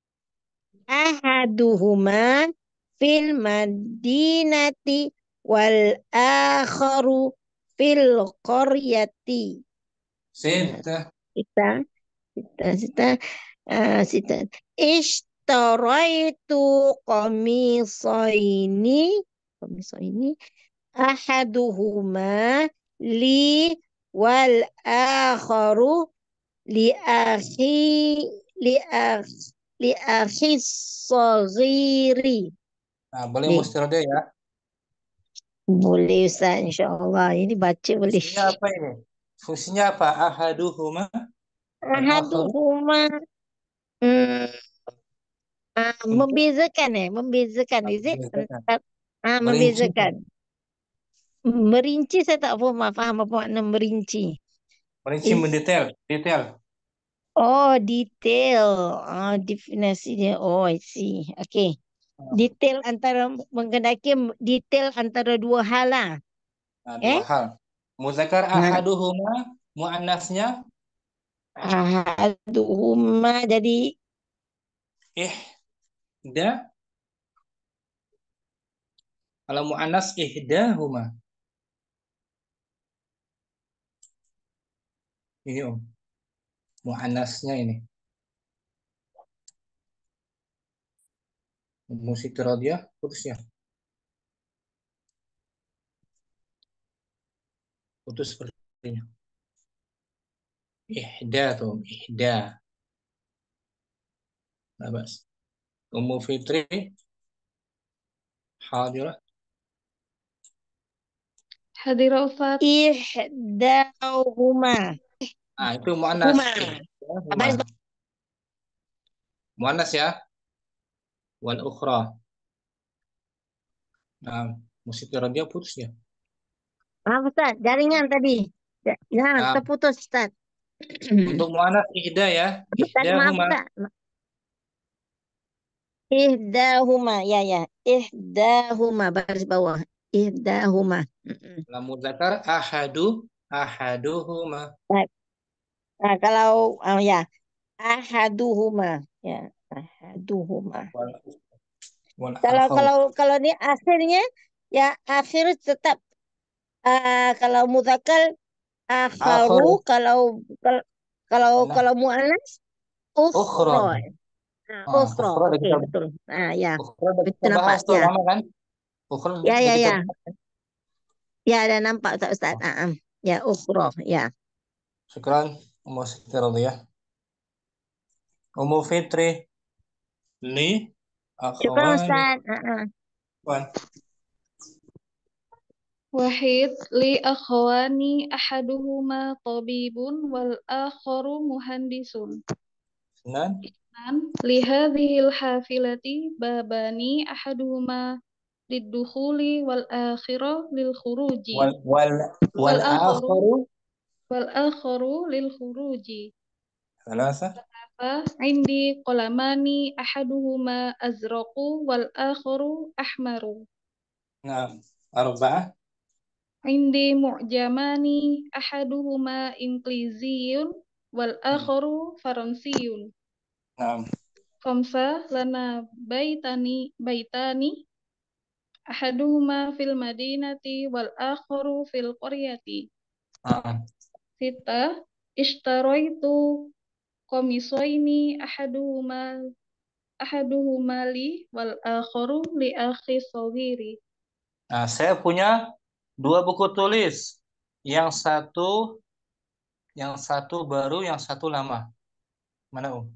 ahaduhuma fil madinati wal akharu fil qaryati. Sita. Sita, sita, sita, uh, sita. Ishtaraitu qamisaini, qamisaini ahaduhuma li wal akharu li akhi li akhi li akhi saghiri. Nah, boleh Nih, mustirode ya. boleh Ustaz, insyaallah. Ini baca boleh. Fungsinya apa ini? Fungsinya apa? Ahaduhuma wal akharu. Ahaduhuma hmm, ah, Untuk membezakan ya, membezakan. Is it? membezakan. Ah, Merinci. membezakan. Merinci saya tak faham, faham apa makna merinci. Merinci Is mendetail, detail. oh detail. Oh, definisinya. Oh, I see. Okay. Nah, Detail antara menghendaki detail antara dua hal lah. nah, dua Eh? hal. Muzakkar Nah, ahaduhuma, muannasnya ahaduhuma jadi ihda. Kalau muannas ihdahuma. Ini Om, muannasnya ini. Musik radiyah putus ya. Putus sepertinya. Ihda tuh, ihda. Nah, bas. Ummu Fitri hadirah. Hadirah Ustaz. ihdahuma. Ah, itu muannas. Huma. Ihdahuma. Muannas ya. Wal ukhra. Nah, musik radiyah putus ya. Ah, Ustaz, jaringan tadi. Ja- Jangan Nah, terputus, Ustaz. untuk muannas ihda ya. Tadi maaf, Ihdahuma. Ustaz. Ihdahuma, ya ya. Ihdahuma baris bawah. Ihdahuma. Mm-mm. Kalau muzakkar ahadu, ahaduhuma. Baik. Nah, kalau oh, ya ahaduhuma, ya ahaduhuma. Wal, wal Kalau akharu. kalau kalau ini akhirnya ya akhir tetap ah, kalau muzakkar Akharu. akharu, kalau kalau kalau Nah, kalau muannas ukhra. ukhra. Nah, Ah, ukhra. ukhra udah Oke, kita betul. Nah, ya. ukhra udah Itu kita bahas nampak tuh ya. lama kan? Ukhra Ya udah ya kita ya. bahas. Ya, ada nampak Ustaz. Ustaz. Ah, ah. Ya, ukhra, ya. Syukran Ummu Siti radhiyah. Ummu Fitri li Syukran akhawani. Ustaz. Ah, ah. Wan. Wahid li akhwani ahaduhuma tabibun wal akharu muhandisun. Senan. Isnan li hadhil hafilati babani ahaduhuma lidukhuli wal akhirah lil khuruji. Wal wal Wal wal akharu akharu. wal akharu lil khuruji. Salasa. Apa? Indi qalamani ahaduhuma azraqu wal akharu ahmaru. Nah, arba'ah. Indi mu'jamani ahaduhuma ingliziyun wal akharu faransiyun. Nah, Khamsa lana baitani baitani ahaduhuma fil madinati wal akharu fil qaryati. ah. Sita ishtaraitu komisaini ahaduhuma ahaduhuma li wal akharu li akhi sawiri. Nah, saya punya dua buku tulis. Yang satu yang satu baru, yang satu lama. Mana, Om?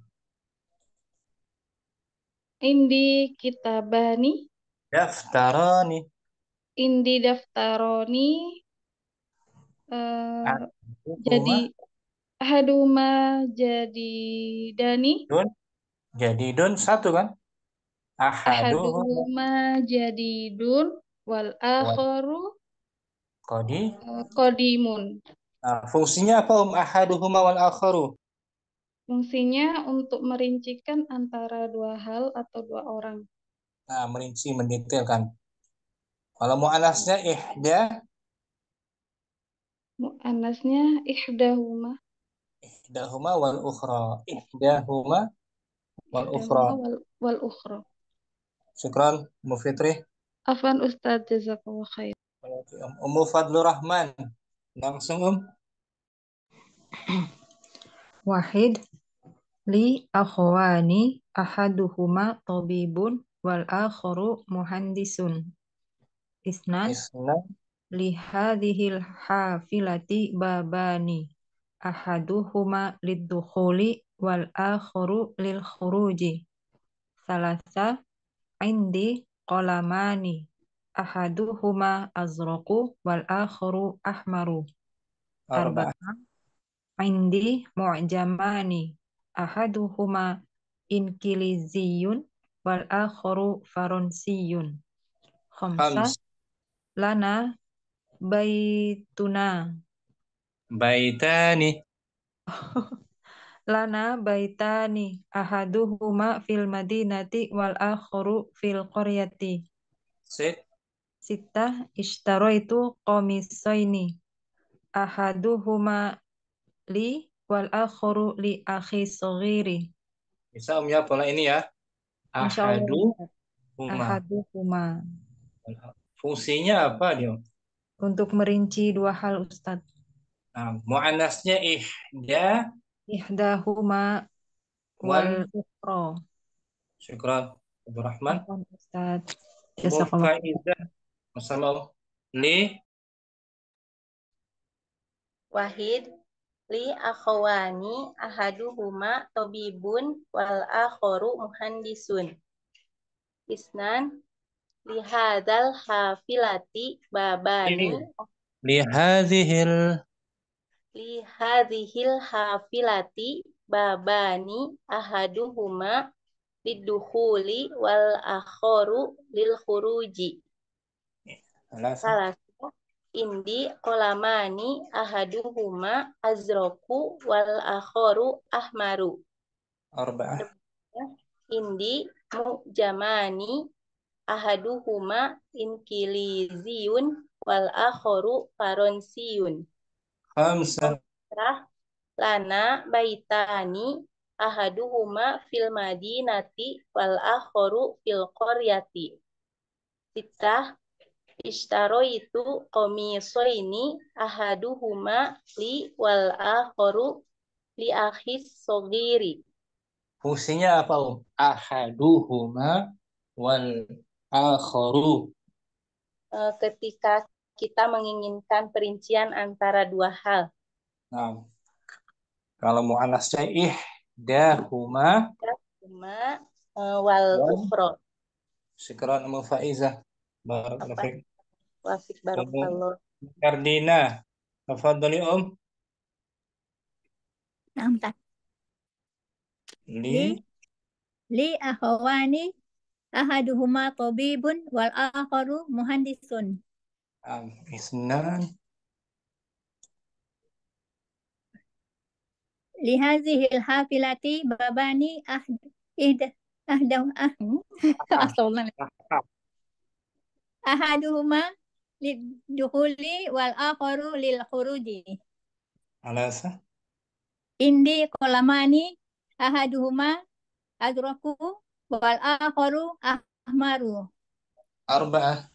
Indi kitabani Daftarani. indi daftaroni uh, jadi ahaduma jadi dani Dun. Jadi dun satu kan? Ahaduhuma ahaduma jadi dun wal akharu qadi. uh, qadimun. Nah, fungsinya apa Om? Ahaduhuma wal akharu. Fungsinya untuk merincikan antara dua hal atau dua orang. Nah, merinci, mendetailkan. Kalau muannasnya ihda, Muannasnya ihdahuma ihdahuma wal ukhra. Ihdahuma wal ukhra. ihdahuma wal, wal ukhra. Syukran, Ummu Fitri. Afan Ustaz, jazakallah khair. Ummu Fadlur Rahman. Langsung, Om. Wahid li akhwani ahaduhuma tabibun wal akharu muhandisun. Isnan Isnan. li hadhil hafilati babani ahaduhuma lidukhuli wal akharu lil khuruji. Salasa indi qalamani ahaduhuma azraqu wal akharu ahmaru. Arba'ah. Arba'ah indi mu'jamani ahaduhuma inkiliziyun wal akharu faransiyun. Khamsa Khams. lana baituna. Baitani. Lana baitani ahaduhuma fil madinati wal akharu fil qaryati. Sit. Sittah ishtaraitu qamisaini ahaduhuma li wal akharu li akhi saghiri. Bisa Om ya pola ini ya. Insyaallah Ahadu Ustaz. huma. Ahaduhuma. Fungsinya apa dia? Untuk merinci dua hal Ustaz. Nah, muannasnya ihda Ihdahuma wal wal ukhra. syukran Abdurrahman. Afwan Ustaz. Jazakallah. Mufaidah sama li Wahid li akhawani ahaduhuma tabibun wal akharu muhandisun. Isnan li hadzal hafilati babani li hadhil li hadzihil hafilati babani ahaduhuma lidukhuli wal akharu lil khuruji. Salah indi kolamani ahaduhuma azroku wal akharu ahmaru. arba'ah. Indi mu'jamani ahaduhuma inkiliziyun wal akharu faronsiyun. Khamsah. Lana baitani ahaduhuma fil madinati wal akharu fil qaryati. Sittah ishtaraitu qamisaini ahaduhuma li wal akharu li akhis sogiri. Fungsinya apa Om? Ahaduhuma wal akharu. Ketika kita menginginkan perincian antara dua hal. Nah, kalau muannasnya ihdahuma Huma wal ukhra. Syukran Umu Faizah. Barakallahu fiik. Wasik barakallah. Kardina. Tafadhali Om. Naam, Ustaz. Li Li akhawani ahaduhuma tabibun wal akharu muhandisun. am isnan Li hadhil hafilati babani ahd ihda ahdahu ah asallan ahaduhuma lidukhuli wal akharu lil khuruji. alasa Indi kolamani ahaduhuma azraku wal akharu ahmaru. arba'ah.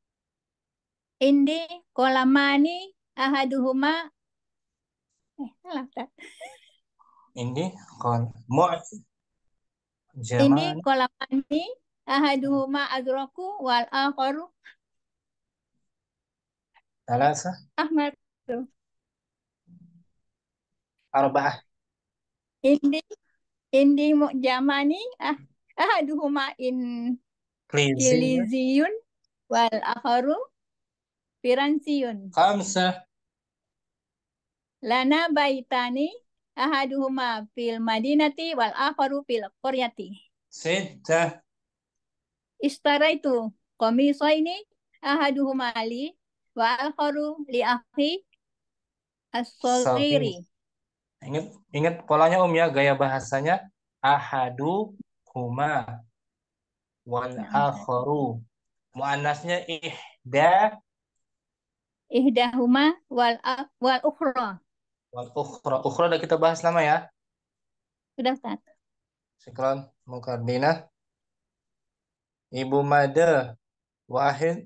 Indi kolamani ahaduhuma eh salah Ustaz. Ini kon mu Indi jaman kolamani ahaduhuma azraku wal akharu alasa ahmaru. arba'ah. Indi indi mu'jamani ah ahaduhuma in Klizi kiliziyun wal akharu firansiyun. khamsah. Lana baitani ahaduhuma fil madinati wal akharu fil qaryati. Sittah. Ishtaraitu qamisaini ahaduhuma li wa akharu li akhi as-saghiri. Ingat ingat polanya Om ya, gaya bahasanya ahadu huma wal akharu. Muannasnya ihda Ihdahuma wal a- wal ukhra. wal ukhra. Ukhra udah kita bahas lama ya. Sudah Ustaz. Syukran Mukardina. Ibu Mada Wahid.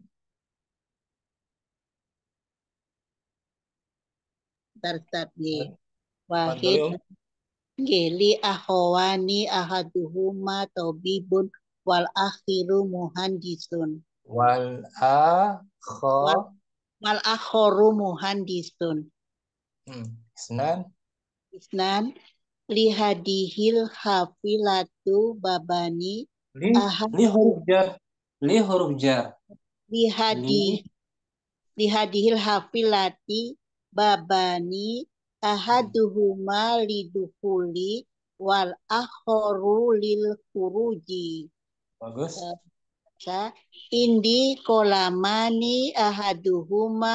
Tartat nih. Fadhali, Om. Wahid nggih li akhawani ahaduhuma tabibun wal akhiru muhandisun. Wal akha Wal, wal akharu muhandisun. hmm. Isnan Isnan li hadihil hafilatu babani li ahad li huruf jar. Li huruf jar. li hadi li hadihil hafilati babani ahaduhuma lidukhuli wal akharu lil khuruji. Bagus. Indi kolamani ahaduhuma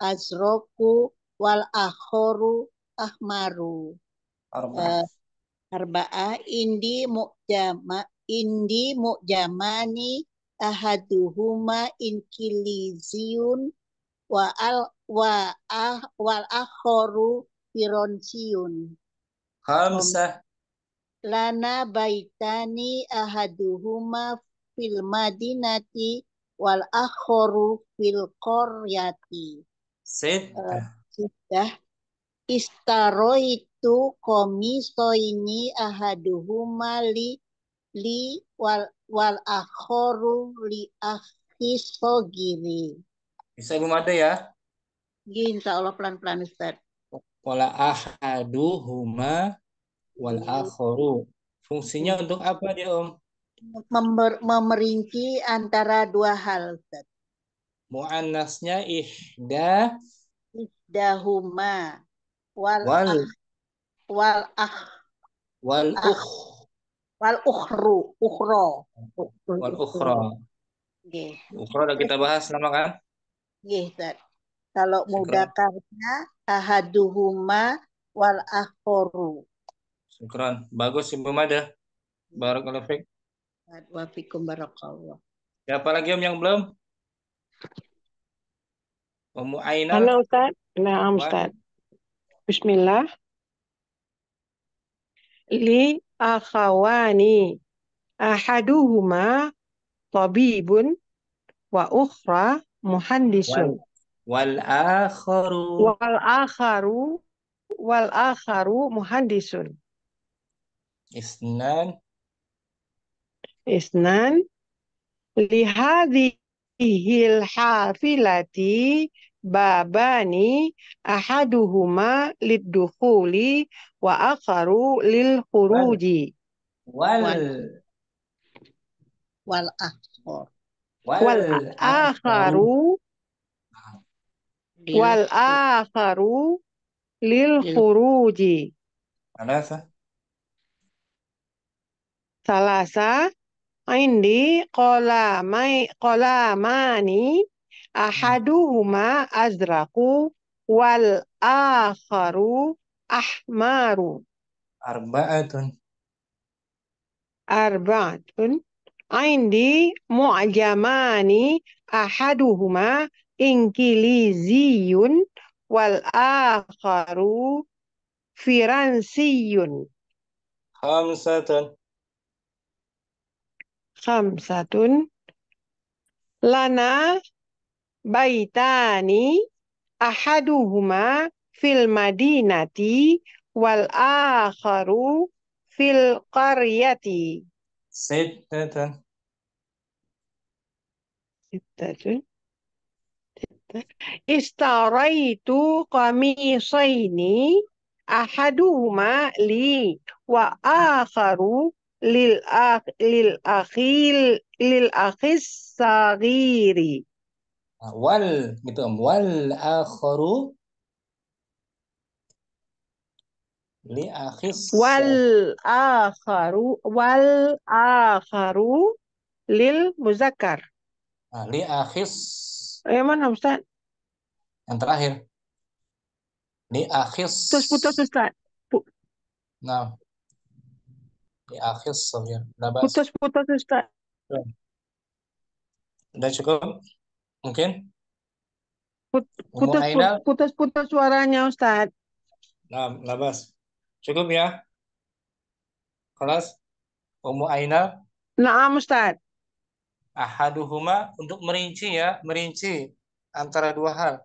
azroku wal akhoru ahmaru. Arba'ah. Eh, arba'ah indi mu'jama indi mu'jamani ahaduhuma inkiliziyun wa al wa ah wal akhoru fironsiyun. Khamsah. Lana baitani ahaduhuma fil madinati wal akhoru fil qaryati. Sittah. Eh, Sudah istaroitu komisoini ahaduhuma li li wal wal akhoru li akhis sogiri. Bisa Ibu Made ya? Insya Allah pelan-pelan Ustaz. Wala ahaduhuma wal akhoru. Fungsinya untuk apa dia Om? Memer- memerinci antara dua hal Ustaz. Muannasnya ihda Ihdahuma wal wal ah wal ah wal ah ukh wal ukhru ukhro. wal ukhra. Nggih. Ukhra udah kita bahas lama kan? Nggih, Ustaz. Kalau Syukran. mudakarnya ahaduhuma wal akhoru. Syukran. Bagus Ibu Made. Barakallahu fiik. Wa fikum barakallah. Siapa lagi Om yang belum? Ummu Ainal. Halo Ustaz. Nah, Wan. Ustaz. Bismillah. Li akhawani ahaduhuma tabibun wa ukhra Wal muhandisun wal akharu wal akharu wal akharu muhandisun. isnan Isnan lihadhihil hafilati babani ahaduhuma liddukhuli wa akharu lil wal khuruji wal Wal wal akhor wal wal akharu akharu lil wal akharu lil lil khuruji. Alasa. Salasa indi qalamai qalamani ahaduhuma azraqu wal akharu ahmaru. Arba'atun. Arba'atun indi mu'jamani ahaduhuma inkiliziyun wal akharu firansiyun. Khamsatun. Khamsatun lana baitani ahaduhuma fil madinati wal akharu fil qaryati. Sittatun. Sittatun. Istaraitu qamisaini ahaduhuma li wa akharu lil akh lil akhil lil akhis sagiri. Wal gitu Om. Wal akharu li akhis Wal akharu wal akharu lil muzakkar. ah, li akhis Yang mana Ustaz? yang terakhir. Li akhis. Putus-putus Ustaz. Pu- Nah, li akhis sagir. Udah bahas. Putus-putus Ustaz. Udah cukup? Mungkin? Put- Ummu Putus Ainal. putus putus suaranya Ustaz. Nah, labas. Cukup ya? Kelas Ummu Ainal. Naam Ustaz. Ahaduhuma untuk merinci ya, merinci antara dua hal.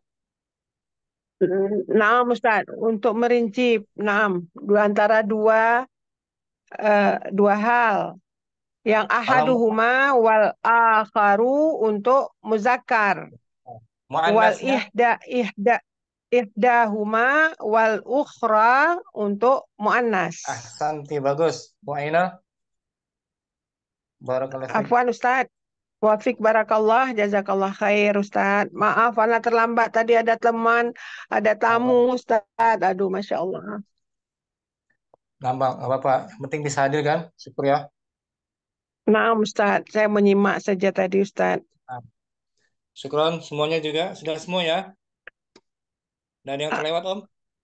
Naam Ustaz. Untuk merinci, naam, dua antara dua eh, dua hal. Yang Kalau ahaduhuma wal akharu untuk muzakkar. Wal muannasnya ihda ihda ihdahuma wal ukhra untuk muannas. ahsanti bagus. Bu Ainal. Barakallahu fiik. Afwan Ustaz. Wafik barakallah, jazakallah khair Ustaz. Maaf, Ana terlambat. Tadi ada teman, ada tamu Ustaz. Aduh, Masya Allah. Nambah, nggak apa-apa. Yang penting bisa hadir kan? Syukur ya. Nah Ustaz, saya menyimak saja tadi Ustaz. Nah, syukron semuanya juga. Sudah semua ya? Nggak ada yang terlewat, Om?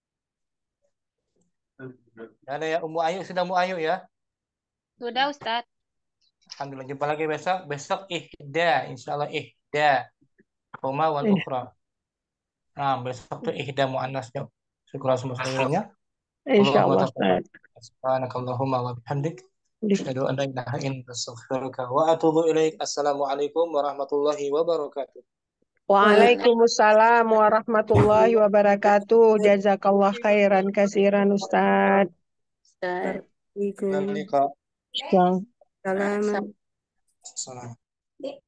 Nggak ada ya? Ummu Ayu, sudah Ummu Ayu ya? Sudah, Ustadz. Alhamdulillah, jumpa lagi besok. Besok ihda, insya Allah ihda. Huma wal ukhra. Nah, besok tuh ihda mu'annasnya. Syukur semestinya. Insya Allahumma Allah, Ustaz. taqabbal. Subhanakallahumma wa bihamdik. Asyhadu an la ilaha illa anta astaghfiruka wa atubu ilaik. Assalamualaikum warahmatullahi wabarakatuh. Waalaikumsalam warahmatullahi wabarakatuh. Jazakallah khairan kasiran, Ustaz. Assalamualaikum. Assalamualaikum. Salam. Salam.